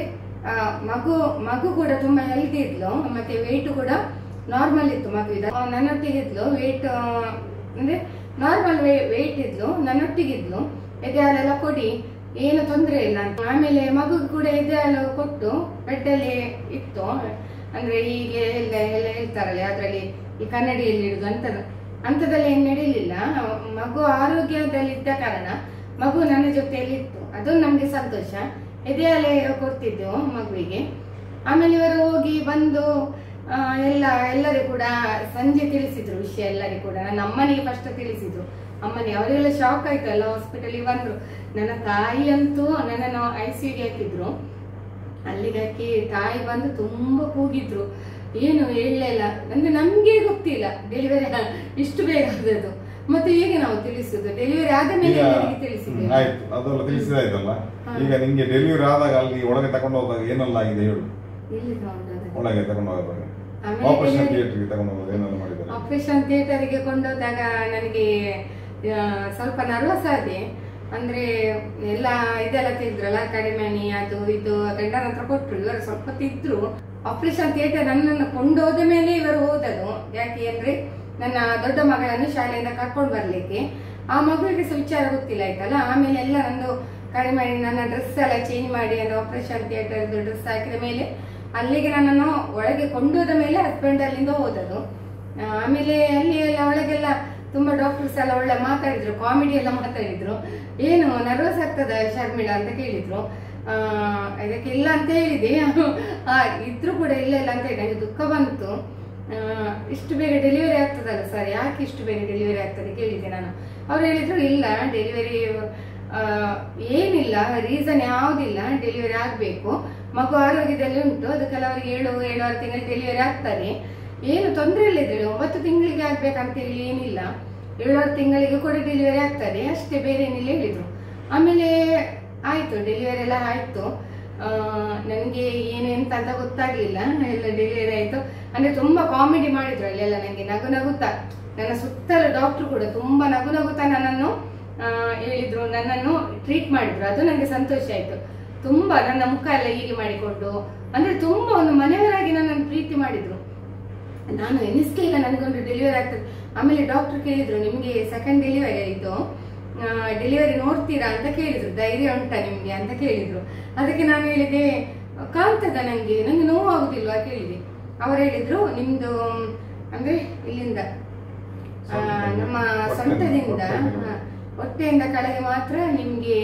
ಮಗು ಕೂಡ ತುಂಬಾ ಹೆಲ್ದಿ ಇದ್ಲು, ಮತ್ತೆ ವೆಯ್ಟ್ ಕೂಡ ನಾರ್ಮಲ್ ಇತ್ತು ಮಗುವಿದ. ನನ್ನೊಟ್ಟಿಗೆ ಇದ್ಲು, ವೆಯ್ಟ್ ಅಂದ್ರೆ ನಾರ್ಮಲ್ ವೆಯ್ಟ್ ಇದ್ಲು, ನನ್ನೊಟ್ಟಿಗಿದ್ಲು. ಎದೆ ಹಾಲೆಲ್ಲ ಕೊಡಿ, ಏನು ತೊಂದರೆ ಇಲ್ಲ. ಆಮೇಲೆ ಮಗು ಕೂಡ ಎದೆ ಹಾಲು ಕೊಟ್ಟು ಬೆಡ್ಡಲ್ಲಿ ಇತ್ತು. ಅಂದ್ರೆ ಈಗ ಎಲ್ಲ ಹೇಳ್ತಾರಲ್ಲ, ಅದ್ರಲ್ಲಿ ಈ ಕನ್ನಡಿಯಲ್ಲಿ ಇಡುದು ಅಂತದಲ್ಲಿ ಏನು ನಡೀಲಿಲ್ಲ. ಮಗು ಆರೋಗ್ಯದಲ್ಲಿ ಇದ್ದ ಕಾರಣ ಮಗು ನನ್ನ ಜೊತೆಯಲ್ಲಿ ಇತ್ತು, ಅದು ನಮ್ಗೆ ಸಂತೋಷ. ಎದೆ ಹಾಲೆ ಕೊಡ್ತಿದ್ದೆವು ಮಗುವಿಗೆ. ಆಮೇಲೆ ಇವರು ಹೋಗಿ ಬಂದು ಎಲ್ಲರಿಗೂ ಕೂಡ ಸಂಜೆ ತಿಳಿಸಿದ್ರು ವಿಷಯ. ಎಲ್ಲರಿಗೂ ಕೂಡ ನನ್ನ ಅಮ್ಮನಿಗೆ ಫಸ್ಟ್ ತಿಳಿಸಿದ್ರು. ಅಮ್ಮನಿಗೆ ಅವರಿಗೆಲ್ಲ ಶಾಕ್ ಆಯ್ತು, ಎಲ್ಲ ಹಾಸ್ಪಿಟಲ್ಗೆ ಬಂದ್ರು. ನನ್ನ ತಾಯಿ ಅಂತೂ ನನ್ನನ್ನು ICUಗೆ ಹಾಕಿದ್ರು. ಅಲ್ಲಿಗೆ ಹಾಕಿ ತಾಯಿ ಬಂದು ತುಂಬಾ ಕೂಗಿದ್ರು, ಏನು ಹೇಳಲಿಲ್ಲ. ಅಂದ್ರೆ ನಮ್ಗೆ ಗೊತ್ತಿಲ್ಲ ಡೆಲಿವರಿ ಇಷ್ಟು ಬೇಗ ಆದದ್ದು. ಮತ್ತೆ ಹೇಗೆ ನಾವು ತಿಳಿಸುದು? ಡೆಲಿವರಿ ಆದ ಮೇಲೆ ತಿಳಿಸಿದ್ವಿ. ಆಯ್ತು, ಅದೆಲ್ಲ ತಿಳಿಸಿದಾಯ್ತಲ್ಲ. ಈಗ ನಿಂಗೆ ಡೆಲಿವರಿ ಆದಾಗ ಅಲ್ಲಿ ಒಳಗೆ ತಗೊಂಡು ಹೋದಾಗ ಏನೆಲ್ಲ ಆಗಿದೆ ಹೇಳು. ಒಳಗೆ ತಗೊಂಡು ಹೋದಾಗ ಆಪರೇಷನ್ ಥಿಯೇಟರ್ಗೆ ತಗೊಂಡು ಹೋದಾಗ ಏನೆಲ್ಲ ಮಾಡಿದ್ದಾರೆ? ಆಪರೇಷನ್ ಥಿಯೇಟರ್ಗೆ ಕೊಂಡೋದಾಗ ನನಗೆ ಸ್ವಲ್ಪ ನರ್ವಸ್ ಆದೆ. ಅಂದ್ರೆ ಎಲ್ಲ ಇದೆಲ್ಲ ತಿಂದ್ರಲ್ಲ, ಕಡಿಮೆ ಅದು ಇದು ಗಂಡನ ಹತ್ರ ಕೊಟ್ರು. ಇವರು ಸ್ವಲ್ಪ ತಿದ್ರು. ಆಪರೇಷನ್ ಥಿಯೇಟರ್ ನನ್ನನ್ನು ಕೊಂಡೋದ ಮೇಲೆ ಇವರು ಹೋದದು. ಯಾಕೆ ಅಂದ್ರೆ ನನ್ನ ದೊಡ್ಡ ಮಗಳನ್ನು ಶಾಲೆಯಿಂದ ಕರ್ಕೊಂಡು ಬರ್ಲಿಕ್ಕೆ. ಆ ಮಗುವಿಗೆ ವಿಚಾರ ಗೊತ್ತಿಲ್ಲ ಆಯ್ತಲ್ಲ. ಆಮೇಲೆ ಎಲ್ಲ ನಂದು ಕಡಿಮೆ ನನ್ನ ಡ್ರೆಸ್ ಎಲ್ಲ ಚೇಂಜ್ ಮಾಡಿ ಅಂದ್ರೆ ಆಪರೇಷನ್ ಥಿಯೇಟರ್ ಡ್ರೆಸ್ ಹಾಕಿದ ಮೇಲೆ ಅಲ್ಲಿಗೆ ನನ್ನನ್ನು ಒಳಗೆ ಕೊಂಡೋದ ಮೇಲೆ ಹಸ್ಬೆಂಡ್ ಅಲ್ಲಿಂದ ಹೋದದು. ಆಮೇಲೆ ಅಲ್ಲಿ ಎಲ್ಲ ಒಳಗೆಲ್ಲ ತುಂಬಾ ಡಾಕ್ಟರ್ಸ್ ಎಲ್ಲ ಒಳ್ಳೆ ಮಾತಾಡಿದ್ರು, ಕಾಮಿಡಿ ಎಲ್ಲ ಮಾತಾಡಿದ್ರು. ಏನು ನರ್ವಸ್ ಆಗ್ತದ ಶರ್ಮಿಳಾ ಅಂತ ಕೇಳಿದ್ರು. ಇದಕ್ಕೆ ಇಲ್ಲ ಅಂತ ಹೇಳಿದೆ. ಇದ್ರು ಕೂಡ ಇಲ್ಲ ಅಂತ ಹೇಳಿ ನನಗೆ ದುಃಖ ಬಂತು. ಇಷ್ಟು ಬೇಗ ಡೆಲಿವರಿ ಆಗ್ತದಲ್ಲ ಸರ್, ಯಾಕೆ ಇಷ್ಟು ಬೇಗ ಡೆಲಿವರಿ ಆಗ್ತದೆ ಕೇಳಿದೆ ನಾನು. ಅವ್ರು ಹೇಳಿದ್ರು ಇಲ್ಲ ಡೆಲಿವರಿ ಏನಿಲ್ಲ, ರೀಸನ್ ಯಾವುದಿಲ್ಲ, ಡೆಲಿವರಿ ಆಗ್ಬೇಕು, ಮಗು ಆರೋಗ್ಯದಲ್ಲಿ ಉಂಟು, ಅದು ಕೆಲವರಿಗೆ 7-7.5 ತಿಂಗಳು ಡೆಲಿವರಿ ಆಗ್ತಾರೆ, ಏನು ತೊಂದರೆ ಇಲ್ಲ ಇದ್ರೆ 9 ತಿಂಗಳಿಗೆ ಆಗ್ಬೇಕಂತ ಹೇಳಿ ಏನಿಲ್ಲ, 7 ತಿಂಗಳಿಗೆ ಕೂಡ ಡೆಲಿವರಿ ಆಗ್ತದೆ ಅಷ್ಟೇ, ಬೇರೆ ಏನಿಲ್ಲ ಹೇಳಿದ್ರು. ಆಮೇಲೆ ಆಯ್ತು, ಡೆಲಿವರಿ ಎಲ್ಲ ಆಯ್ತು. ನನಗೆ ಏನೆಂತ ಅಂತ ಗೊತ್ತಾಗ್ಲಿಲ್ಲ. ಎಲ್ಲ ಡೆಲಿವರಿ ಆಯ್ತು. ಅಂದ್ರೆ ತುಂಬಾ ಕಾಮಿಡಿ ಮಾಡಿದ್ರು ಅಲ್ಲೆಲ್ಲ. ನನಗೆ ನಗು ನಗುತ್ತಾ, ನನ್ನ ಸುತ್ತಲ ಡಾಕ್ಟರ್ ಕೂಡ ತುಂಬಾ ನಗು ನಗುತ್ತಾ ನನ್ನನ್ನು ಹೇಳಿದ್ರು, ನನ್ನನ್ನು ಟ್ರೀಟ್ ಮಾಡಿದ್ರು. ಅದು ನನಗೆ ಸಂತೋಷ ಆಯ್ತು. ತುಂಬಾ ನನ್ನ ಮುಖ ಎಲ್ಲ ಹೀಗೆ ಮಾಡಿಕೊಂಡು, ಅಂದ್ರೆ ತುಂಬಾ ಒಂದು ಮನೆಯವರಾಗಿ ನನ್ನನ್ನು ಪ್ರೀತಿ ಮಾಡಿದ್ರು. ನಾನು ಎನಿಸ್ಕೆ ಇಲ್ಲ ನನಗೊಂದು ಡೆಲಿವರಿ ಆಗ್ತದೆ. ಆಮೇಲೆ ಡಾಕ್ಟರ್ ಕೇಳಿದ್ರು, ನಿಮ್ಗೆ ಸೆಕೆಂಡ್ ಡೆಲಿವರಿ ಆಯ್ತು, ಡೆಲಿವರಿ ನೋಡ್ತೀರಾ ಅಂತ ಕೇಳಿದ್ರು, ಧೈರ್ಯ ಉಂಟಾ ನಿಮ್ಗೆ ಅಂತ ಕೇಳಿದ್ರು. ಅದಕ್ಕೆ ನಾನು ಹೇಳಿದೆ ಕಾಣ್ತದ ನಂಗೆ ನೋವು ಆಗುದಿಲ್ವಾ ಕೇಳಿದೆ. ಅವರು ಹೇಳಿದ್ರು, ನಿಮ್ದು ಅಂದ್ರೆ ಇಲ್ಲಿಂದ ನಮ್ಮ ಸೊಂಟದಿಂದ ಹೊಟ್ಟೆಯಿಂದ ಕೆಳಗೆ ಮಾತ್ರ ನಿಮ್ಗೆ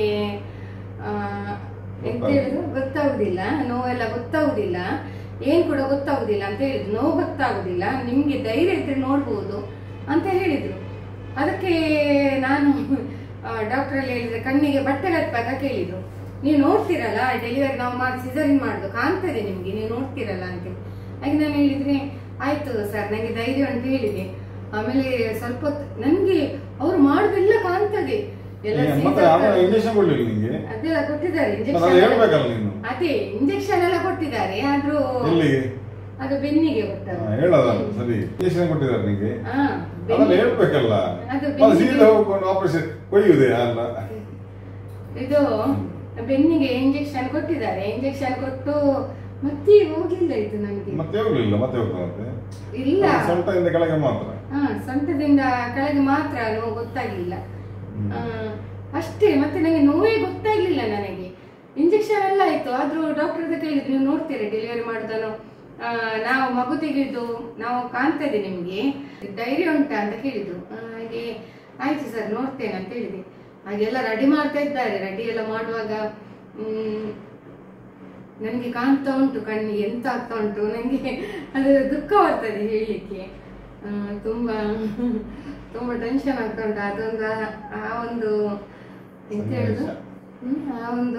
ಎಂತ ಹೇಳಿದ್ರು ಗೊತ್ತಾಗುದಿಲ್ಲ, ನೋವೆಲ್ಲ ಗೊತ್ತಾಗುದಿಲ್ಲ, ಏನ್ ಕೂಡ ಗೊತ್ತಾಗುದಿಲ್ಲ ಅಂತ ಹೇಳಿದ್ರು. ನೋವು ಗೊತ್ತಾಗುದಿಲ್ಲ, ನಿಮ್ಗೆ ಧೈರ್ಯ ಇದ್ರೆ ನೋಡ್ಬೋದು ಅಂತ ಹೇಳಿದ್ರು. ಅದಕ್ಕೆ ನಾನು ಡಾಕ್ಟರ್ ಅಲ್ಲಿ ಹೇಳಿದ್ರೆ, ಕಣ್ಣಿಗೆ ಬಟ್ಟೆ ಕಟ್ಬೇಕಾ ಕೇಳಿದ್ರು. ನೀವು ನೋಡ್ತಿರಲ್ಲ ಡೆಲಿವರಿ ನಾವು ಮಾಡಿ ಸಿಸರಿನ್ ಮಾಡುದು ಕಾಣ್ತದೆ ನಿಮ್ಗೆ, ನೀವು ನೋಡ್ತಿರಲ್ಲ ಅಂತ. ಹಾಗೆ ನಾನು ಹೇಳಿದ್ರೆ ಆಯ್ತು ಸರ್ ನಂಗೆ ಧೈರ್ಯ ಅಂತ ಹೇಳಿದೆ. ಆಮೇಲೆ ಸ್ವಲ್ಪ ಹೊತ್ತು ನನ್ಗೆ ಅವ್ರು ಮಾಡುದೆಲ್ಲ ಕಾಣ್ತದೆ, ಅದೆಲ್ಲ ಕೊಟ್ಟಿದ್ದಾರೆ ಇಂಜೆಕ್ಷನ್. ಅದೇ ಇಂಜೆಕ್ಷನ್ ಎಲ್ಲ ಕೊಟ್ಟಿದ್ದಾರೆ, ಆದ್ರೂ ಅದು ಬೆನ್ನಿಗೆ ಇದು ಬೆನ್ನಿಗೆ ಇಂಜೆಕ್ಷನ್ ಕೊಟ್ಟಿದ್ದಾರೆ. ಇಂಜೆಕ್ಷನ್ ಕೊಟ್ಟು ಮತ್ತೆ ಹೋಗಿಲ್ಲ ಇದು ನನಗೆ. ಇಲ್ಲ ಸೊಂಟದಿಂದ ಕೆಳಗೆ ಮಾತ್ರ ನೋವು ಗೊತ್ತಾಗ್ಲಿಲ್ಲ ಅಷ್ಟೇ. ಮತ್ತೆ ನನಗೆ ನೋವೇ ಗೊತ್ತಾಗ್ಲಿಲ್ಲ ನನಗೆ. ಇಂಜೆಕ್ಷನ್ ಎಲ್ಲ ಆಯ್ತು, ಆದ್ರೂ ಡಾಕ್ಟರ್ ಕೇಳಿದ್ರು, ನೀವು ನೋಡ್ತೀರಾ ಡೆಲಿವರಿ ಮಾಡುದನ್ನು ನಾವು ಮಗು ತೆಗೆದು ನಾವು ಕಾಣ್ತದೆ ನಿಮ್ಗೆ ಧೈರ್ಯ ಉಂಟಾ ಅಂತ ಕೇಳಿದ್ರು. ಹಾಗೆ ಆಯ್ತು ಸರ್ ನೋಡ್ತೇನೆ ಅಂತ ಹೇಳಿದೆ. ಹಾಗೆಲ್ಲ ರೆಡಿ ಮಾಡ್ತಾ ಇದ್ದಾರೆ. ರೆಡಿ ಎಲ್ಲ ಮಾಡುವಾಗ ನನಗೆ ಕಾಣ್ತಾ ಉಂಟು ಕಣ್ಣಿಗೆ ಎಂತ ಆಗ್ತಾ ಉಂಟು ನನಗೆ, ಅದು ದುಃಖ ಬರ್ತದೆ ಹೇಳಲಿಕ್ಕೆ. ತುಂಬಾ ತುಂಬಾ ಟೆನ್ಷನ್ ಆಗ್ತಾ ಉಂಟು. ಅದೊಂದು ಆ ಒಂದು ಎಂತ ಹೇಳುದು ಆ ಒಂದು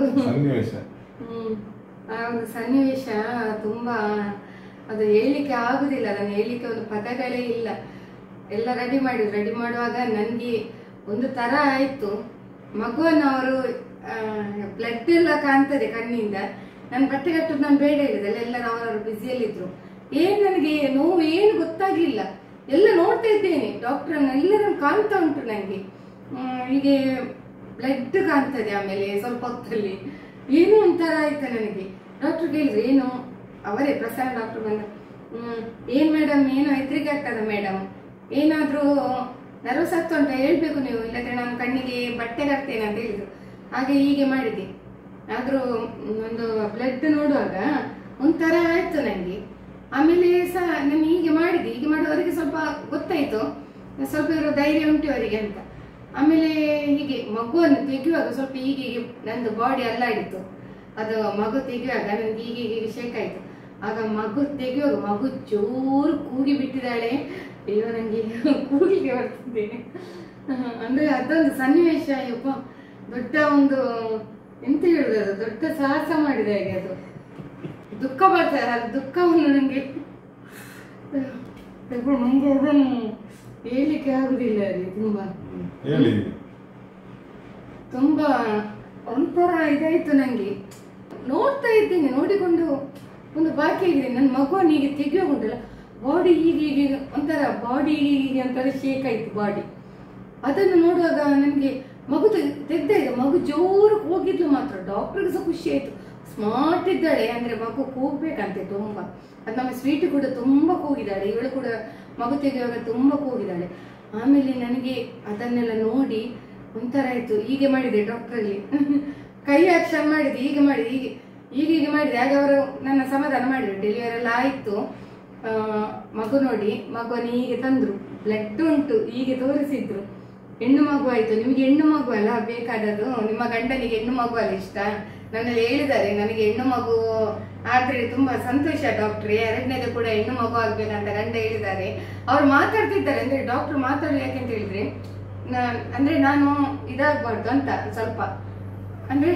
ಸನ್ನಿವೇಶ ತುಂಬಾ ಅದು ಹೇಳಲಿಕ್ಕೆ ಆಗುದಿಲ್ಲ. ಅದನ್ನು ಹೇಳಲಿಕ್ಕೆ ಒಂದು ಪದಗಳೇ ಇಲ್ಲ. ಎಲ್ಲ ರೆಡಿ ಮಾಡಿದ್ರು. ರೆಡಿ ಮಾಡುವಾಗ ನನಗೆ ಒಂದು ತರ ಆಯ್ತು. ಮಗುವನ್ನು ಅವರು ಬ್ಲಡ್ ಎಲ್ಲ ಕಾಣ್ತದೆ ಕಣ್ಣಿಂದ. ನಾನು ಬಟ್ಟೆ ಕಟ್ಟೋದು ನಾನು ಬೇಡ ಹೇಳಿದೆ. ಎಲ್ಲರೂ ಅವರವರು ಬ್ಯುಸಿಯಲ್ಲಿದ್ರು. ನನಗೆ ನೋವು ಏನು ಗೊತ್ತಾಗ್ಲಿಲ್ಲ. ಎಲ್ಲ ನೋಡ್ತಾ ಇದ್ದೇನೆ ಡಾಕ್ಟರ್ ಎಲ್ಲರನ್ನು ಕಾಣ್ತಾ ಉಂಟು ನನಗೆ. ಹೀಗೆ ಬ್ಲಡ್ ಕಾಣ್ತದೆ. ಆಮೇಲೆ ಸ್ವಲ್ಪ ಹೊತ್ತಲ್ಲಿ ಏನೋ ಒಂಥರ ಆಯ್ತು ನನಗೆ. ಡಾಕ್ಟರ್ ಕೇಳಿದ್ರು ಏನು, ಅವರೇ ಪ್ರಸನ್ನ ಡಾಕ್ಟರ್ ಬಂದ, ಏನ್ ಮೇಡಮ್ ಏನೋ ಹೆದರಿಕೆ ಆಗ್ತದ ಮೇಡಮ್, ಏನಾದ್ರೂ ನರ್ವಸ್ ಆಗ್ತಾ ಉಂಟ ಹೇಳ್ಬೇಕು ನೀವು, ಇಲ್ಲದ್ರೆ ನಾನು ಕಣ್ಣಿಗೆ ಬಟ್ಟೆ ಕಟ್ತೇನೆ ಅಂತ ಹೇಳಿದ್ರು. ಹಾಗೆ ಹೀಗೆ ಮಾಡಿದೆ. ಆದ್ರೂ ಒಂದು ಬ್ಲಡ್ ನೋಡುವಾಗ ಒಂಥರ ಆಯ್ತು ನನಗೆ. ಆಮೇಲೆ ಸಹ ನಾನು ಹೀಗೆ ಮಾಡಿದೆ. ಹೀಗೆ ಮಾಡುವವರಿಗೆ ಸ್ವಲ್ಪ ಗೊತ್ತಾಯ್ತು, ಸ್ವಲ್ಪ ಇರೋ ಧೈರ್ಯ ಉಂಟು ಅವರಿಗೆ ಅಂತ. ಆಮೇಲೆ ಹೀಗೆ ಮಗುವನ್ನು ತೆಗೆಯುವಾಗ ಸ್ವಲ್ಪ ಹೀಗೆ ನಂದು ಬಾಡಿ ಅಲ್ಲಾಡಿತ್ತು. ಅದು ಮಗು ತೆಗೆಯುವಾಗ ನನ್ಗೆ ಹೀಗೆ ಹೀಗೆ ಶೇಕ್ ಆಯ್ತು. ಆಗ ಮಗು ತೆಗೆಯುವಾಗ ಮಗು ಜೋರು ಕೂಗಿ ಬಿಟ್ಟಿದ್ದಾಳೆ. ಅಯ್ಯೋ ನಂಗೆ ಕೂಗಿಗೆ ಬರ್ತಿದ್ದೇನೆ. ಅಂದ್ರೆ ಅದೊಂದು ಸನ್ನಿವೇಶ. ಅಯ್ಯಪ್ಪ ದೊಡ್ಡ ಒಂದು ಎಂತ ಹೇಳುದು, ಅದು ದೊಡ್ಡ ಸಾಹಸ ಮಾಡಿದ ಹಾಗೆ. ಅದು ದುಃಖ ಬರ್ತದೆ. ಅದು ದುಃಖವನ್ನು ನಂಗೆ ಅದನ್ನು ಹೇಳಲಿಕ್ಕೆ ಆಗುದಿಲ್ಲ ರೀ. ತುಂಬಾ ಒಂಥರ ಇದಾಯ್ತು ನಂಗೆ. ನೋಡ್ತಾ ಇದ್ದೀನಿ, ನೋಡಿಕೊಂಡು ಒಂದು ಬಾಕಿ ಆಗಿದೆ. ನನ್ನ ಮಗುವನ್ನು ಹೀಗೆ ತೆಗೆಯೋಗುಂಟಲ್ಲ, ಬಾಡಿ ಹೀಗೆ ಹೀಗೆ ಒಂಥರ ಬಾಡಿ ಹೀಗೆ ಒಂಥರ ಶೇಕ್ ಆಯ್ತು ಬಾಡಿ. ಅದನ್ನು ನೋಡುವಾಗ ನನಗೆ ಮಗು ತೆಗ್ದಾಗ ಮಗು ಜೋರು ಹೋಗಿದ್ಲು ಮಾತ್ರ. ಡಾಕ್ಟರ್ಗೆ ಸಹ ಖುಷಿ ಆಯ್ತು. ಸ್ಮಾರ್ಟ್ ಇದ್ದಾಳೆ, ಅಂದ್ರೆ ಮಗು ಕೂಗ್ಬೇಕಂತೆ ತುಂಬಾ. ಅದು ನಮ್ಮ ಸ್ವೀಟ್ ಕೂಡ ತುಂಬಾ ಕೂಗಿದ್ದಾಳೆ. ಇವಳು ಕೂಡ ಮಗು ತೆಗೆಯುವಾಗ ತುಂಬಾ ಕೂಗಿದ್ದಾಳೆ. ಆಮೇಲೆ ನನಗೆ ಅದನ್ನೆಲ್ಲ ನೋಡಿ ಒಂಥರ ಆಯ್ತು. ಹೀಗೆ ಮಾಡಿದೆ ಡಾಕ್ಟ್ರಲ್ಲಿ, ಕೈ ಆಕ್ಷನ್ ಮಾಡಿದೆ, ಹೀಗೆ ಮಾಡಿದೆ, ಹೀಗೆ ಹೀಗೆ ಹೀಗೆ ಮಾಡಿದೆ. ಹಾಗೆ ಅವರು ನನ್ನ ಸಮಾಧಾನ ಮಾಡಿದ್ರು. ಡೆಲಿವರಿ ಎಲ್ಲ ಆಯ್ತು. ಮಗು ನೋಡಿ ಮಗುವನ್ನು ಹೀಗೆ ತಂದ್ರು, ಬ್ಲಡ್ ಉಂಟು ಹೀಗೆ ತೋರಿಸಿದ್ರು. ಹೆಣ್ಣು ಮಗು ಆಯ್ತು. ನಿಮ್ಗೆ ಹೆಣ್ಣು ಮಗು ಅಲ್ಲ ಬೇಕಾದದ್ದು, ನಿಮ್ಮ ಗಂಡನಿಗೆ ಹೆಣ್ಣು ಮಗು ಅಲ್ಲ ಇಷ್ಟ. ನನ್ನಲ್ಲಿ ಹೇಳಿದ್ದಾರೆ ನನಗೆ ಹೆಣ್ಣು ಮಗು ಆದ್ರೆ ತುಂಬಾ ಸಂತೋಷ ಡಾಕ್ಟ್ರೆ, ಎರಡನೇದು ಕೂಡ ಹೆಣ್ಣು ಮಗು ಆಗ್ಬೇಕಂತ ಗಂಡ ಹೇಳಿದ್ದಾರೆ. ಅವ್ರು ಮಾತಾಡ್ತಿದ್ದಾರೆ. ಅಂದ್ರೆ ಡಾಕ್ಟರ್ ಮಾತಾಡ್ಲಿ ಯಾಕೆಂತ ಹೇಳಿದ್ರೆ, ಅಂದ್ರೆ ನಾನು ಇದಾಗಬಾರ್ದು ಅಂತ, ಸ್ವಲ್ಪ ಅಂದ್ರೆ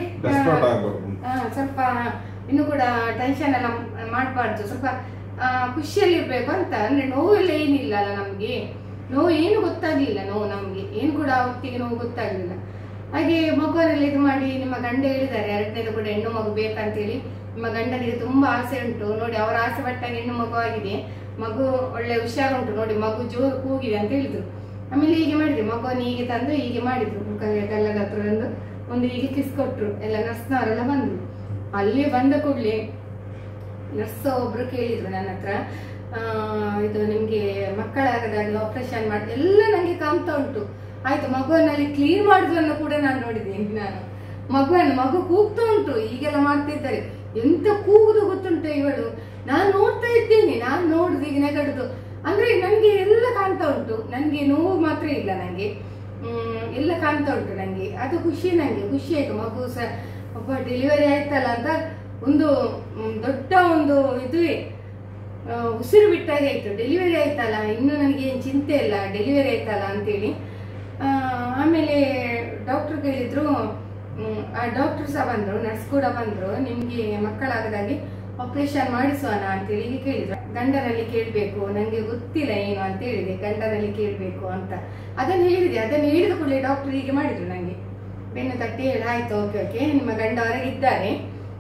ಸ್ವಲ್ಪ ಇನ್ನು ಕೂಡ ಟೆನ್ಷನ್ ಎಲ್ಲ ಮಾಡಬಾರ್ದು, ಸ್ವಲ್ಪ ಖುಷಿಯಲ್ಲಿ ಇರ್ಬೇಕು ಅಂತ. ಅಂದ್ರೆ ನೋವು ಎಲ್ಲ ಏನಿಲ್ಲ ಅಲ್ಲ ನಮ್ಗೆ, ನೋವು ಏನು ಗೊತ್ತಾಗ್ಲಿಲ್ಲ. ನೋವು ನಮ್ಗೆ ಏನು ಕೂಡ ಹೊತ್ತಿಗೆ ನೋವು ಗೊತ್ತಾಗ್ಲಿಲ್ಲ. ಹಾಗೆ ಮಗುವನ್ನೆಲ್ಲ ಇದು ಮಾಡಿ ನಿಮ್ಮ ಗಂಡ ಹೇಳಿದ್ದಾರೆ ಎರಡನೇದು ಕೂಡ ಹೆಣ್ಣು ಮಗು ಬೇಕಂತೇಳಿ. ನಿಮ್ಮ ಗಂಡನಿಗೆ ತುಂಬಾ ಆಸೆ ಉಂಟು ನೋಡಿ, ಅವರ ಆಸೆ ಪಟ್ಟಾಗ ಹೆಣ್ಣು ಮಗು ಆಗಿದೆ. ಮಗು ಒಳ್ಳೆ ಹುಷಾರುಂಟು ನೋಡಿ, ಮಗು ಜೋರು ಕೂಗಿದೆ ಅಂತ ಹೇಳಿದ್ರು. ಆಮೇಲೆ ಹೀಗೆ ಮಾಡಿದ್ರು, ಮಗುವನ್ನು ಹೀಗೆ ತಂದು ಹೀಗೆ ಮಾಡಿದ್ರು. ಗಲ್ಲದ ಹತ್ರ ಒಂದು ಹೀಗೆ ಕಿಸ್ ಕೊಟ್ರು. ಎಲ್ಲ ನರ್ಸ್ನವರೆಲ್ಲ ಬಂದ್ರು. ಅಲ್ಲಿ ಬಂದ ಕೂಡ್ಲೆ ನರ್ಸ್ ಒಬ್ರು ಕೇಳಿದ್ರು ನನ್ನ ಹತ್ರ, ಇದು ನಿಮ್ಗೆ ಮಕ್ಕಳಾಗದಾಗಿ ಆಪರೇಷನ್ ಮಾಡಿ ಎಲ್ಲ ನಂಗೆ ಕಾಣ್ತಾ ಉಂಟು. ಆಯ್ತು, ಮಗುವನ್ನಲ್ಲಿ ಕ್ಲೀನ್ ಮಾಡುದನ್ನು ಕೂಡ ನಾನು ನೋಡಿದ್ದೀನಿ. ನಾನು ಮಗು ಕೂಗ್ತಾ ಉಂಟು, ಈಗೆಲ್ಲ ಮಾಡ್ತಿದ್ದಾರೆ. ಎಂತ ಕೂಗುದು ಗೊತ್ತುಂಟು ಇವಳು. ನಾನು ನೋಡ್ತಾ ಇದ್ದೇನೆ, ನಾನು ನೋಡುದು ಈಗ ನೆಗಡುದು. ಅಂದ್ರೆ ನನ್ಗೆ ಎಲ್ಲ ಕಾಣ್ತಾ ಉಂಟು. ನನ್ಗೆ ನೋವು ಮಾತ್ರ ಇಲ್ಲ, ನಂಗೆ ಎಲ್ಲ ಕಾಣ್ತಾ ಉಂಟು ನಂಗೆ. ಅದು ಖುಷಿ, ನಂಗೆ ಖುಷಿ ಆಯ್ತು. ಮಗು ಸಹ ಒಬ್ಬ ಡೆಲಿವರಿ ಆಯ್ತಲ್ಲ ಅಂತ ಒಂದು ದೊಡ್ಡ ಒಂದು ಇದುವೇ ಉಸಿರು ಬಿಟ್ಟಾಗೆ ಆಯ್ತು. ಡೆಲಿವರಿ ಆಯ್ತಲ್ಲ, ಇನ್ನು ನನಗೆ ಏನ್ ಚಿಂತೆ ಇಲ್ಲ, ಡೆಲಿವರಿ ಆಯ್ತಲ್ಲ ಅಂತೇಳಿ. ಆಮೇಲೆ ಡಾಕ್ಟರ್ ಕೇಳಿದ್ರು, ಆ ಡಾಕ್ಟರ್ ಸಹ ಬಂದ್ರು, ನರ್ಸ್ ಕೂಡ ಬಂದ್ರು, ನಿಮ್ಗೆ ಮಕ್ಕಳಾಗದಾಗಿ ಆಪರೇಷನ್ ಮಾಡಿಸೋಣ ಅಂತೇಳಿ ಕೇಳಿದ್ರು. ಗಂಡನಲ್ಲಿ ಕೇಳ್ಬೇಕು, ನಂಗೆ ಗೊತ್ತಿಲ್ಲ ಏನು ಅಂತ ಹೇಳಿದೆ. ಗಂಡನಲ್ಲಿ ಕೇಳ್ಬೇಕು ಅಂತ ಅದನ್ನು ಹೇಳಿದೆ. ಅದನ್ನು ಹೇಳಿದ ಕೂಡಲೇ ಡಾಕ್ಟರ್ ಹೀಗೆ ಮಾಡಿದ್ರು ನಂಗೆ, ಬೆನ್ನು ತಟ್ಟಿ ಹೇಳಿ ಆಯ್ತು ಓಕೆ ಓಕೆ ನಿಮ್ಮ ಗಂಡ ಹೊರಗಿದ್ದಾರೆ,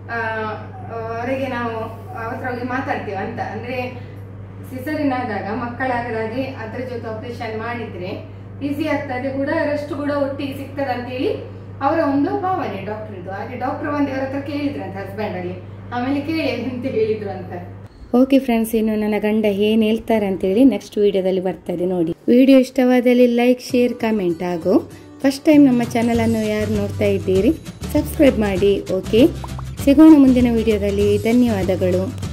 ಹೊರಗೆ ನಾವು ಅವತ್ರ ಹೋಗಿ ಮಾತಾಡ್ತೀವಿ ಅಂತ. ಅಂದ್ರೆ ಸಿಸರಿನ್ ಆದಾಗ ಮಕ್ಕಳಾಗದಾಗೆ ಅದ್ರ ಜೊತೆ ಆಪರೇಷನ್ ಮಾಡಿದ್ರೆ ಈಸಿ ಆಗ್ತದೆ ಕೂಡ, ರೆಸ್ಟ್ ಕೂಡ ಒಟ್ಟಿಗೆ ಸಿಗ್ತದೆ ಅಂತೇಳಿ ಅವರ ಒಂದು ಭಾವನೆ ಡಾಕ್ಟರ್ದು. ಹಾಗೆ ಡಾಕ್ಟರ್ ಬಂದು ಅವರ ಹತ್ರ ಕೇಳಿದ್ರಂತ ಹಸ್ಬೆಂಡ್ ಅಲ್ಲಿ, ಆಮೇಲೆ ಕೇಳಿ ಅಂತ ಹೇಳಿದ್ರು ಅಂತ. ಓಕೆ ಫ್ರೆಂಡ್ಸ್, ಇನ್ನು ನನ್ನ ಗಂಡ ಏನು ಹೇಳ್ತಾರೆ ಅಂತೇಳಿ ನೆಕ್ಸ್ಟ್ ವಿಡಿಯೋದಲ್ಲಿ ಬರ್ತದೆ ನೋಡಿ. ವಿಡಿಯೋ ಇಷ್ಟವಾದಲ್ಲಿ ಲೈಕ್, ಶೇರ್, ಕಮೆಂಟ್ ಹಾಗೂ ಫಸ್ಟ್ ಟೈಮ್ ನಮ್ಮ ಚಾನಲನ್ನು ಯಾರು ನೋಡ್ತಾ ಇದ್ದೀರಿ ಸಬ್ಸ್ಕ್ರೈಬ್ ಮಾಡಿ. ಓಕೆ, ಸಿಗೋಣ ಮುಂದಿನ ವಿಡಿಯೋದಲ್ಲಿ. ಧನ್ಯವಾದಗಳು.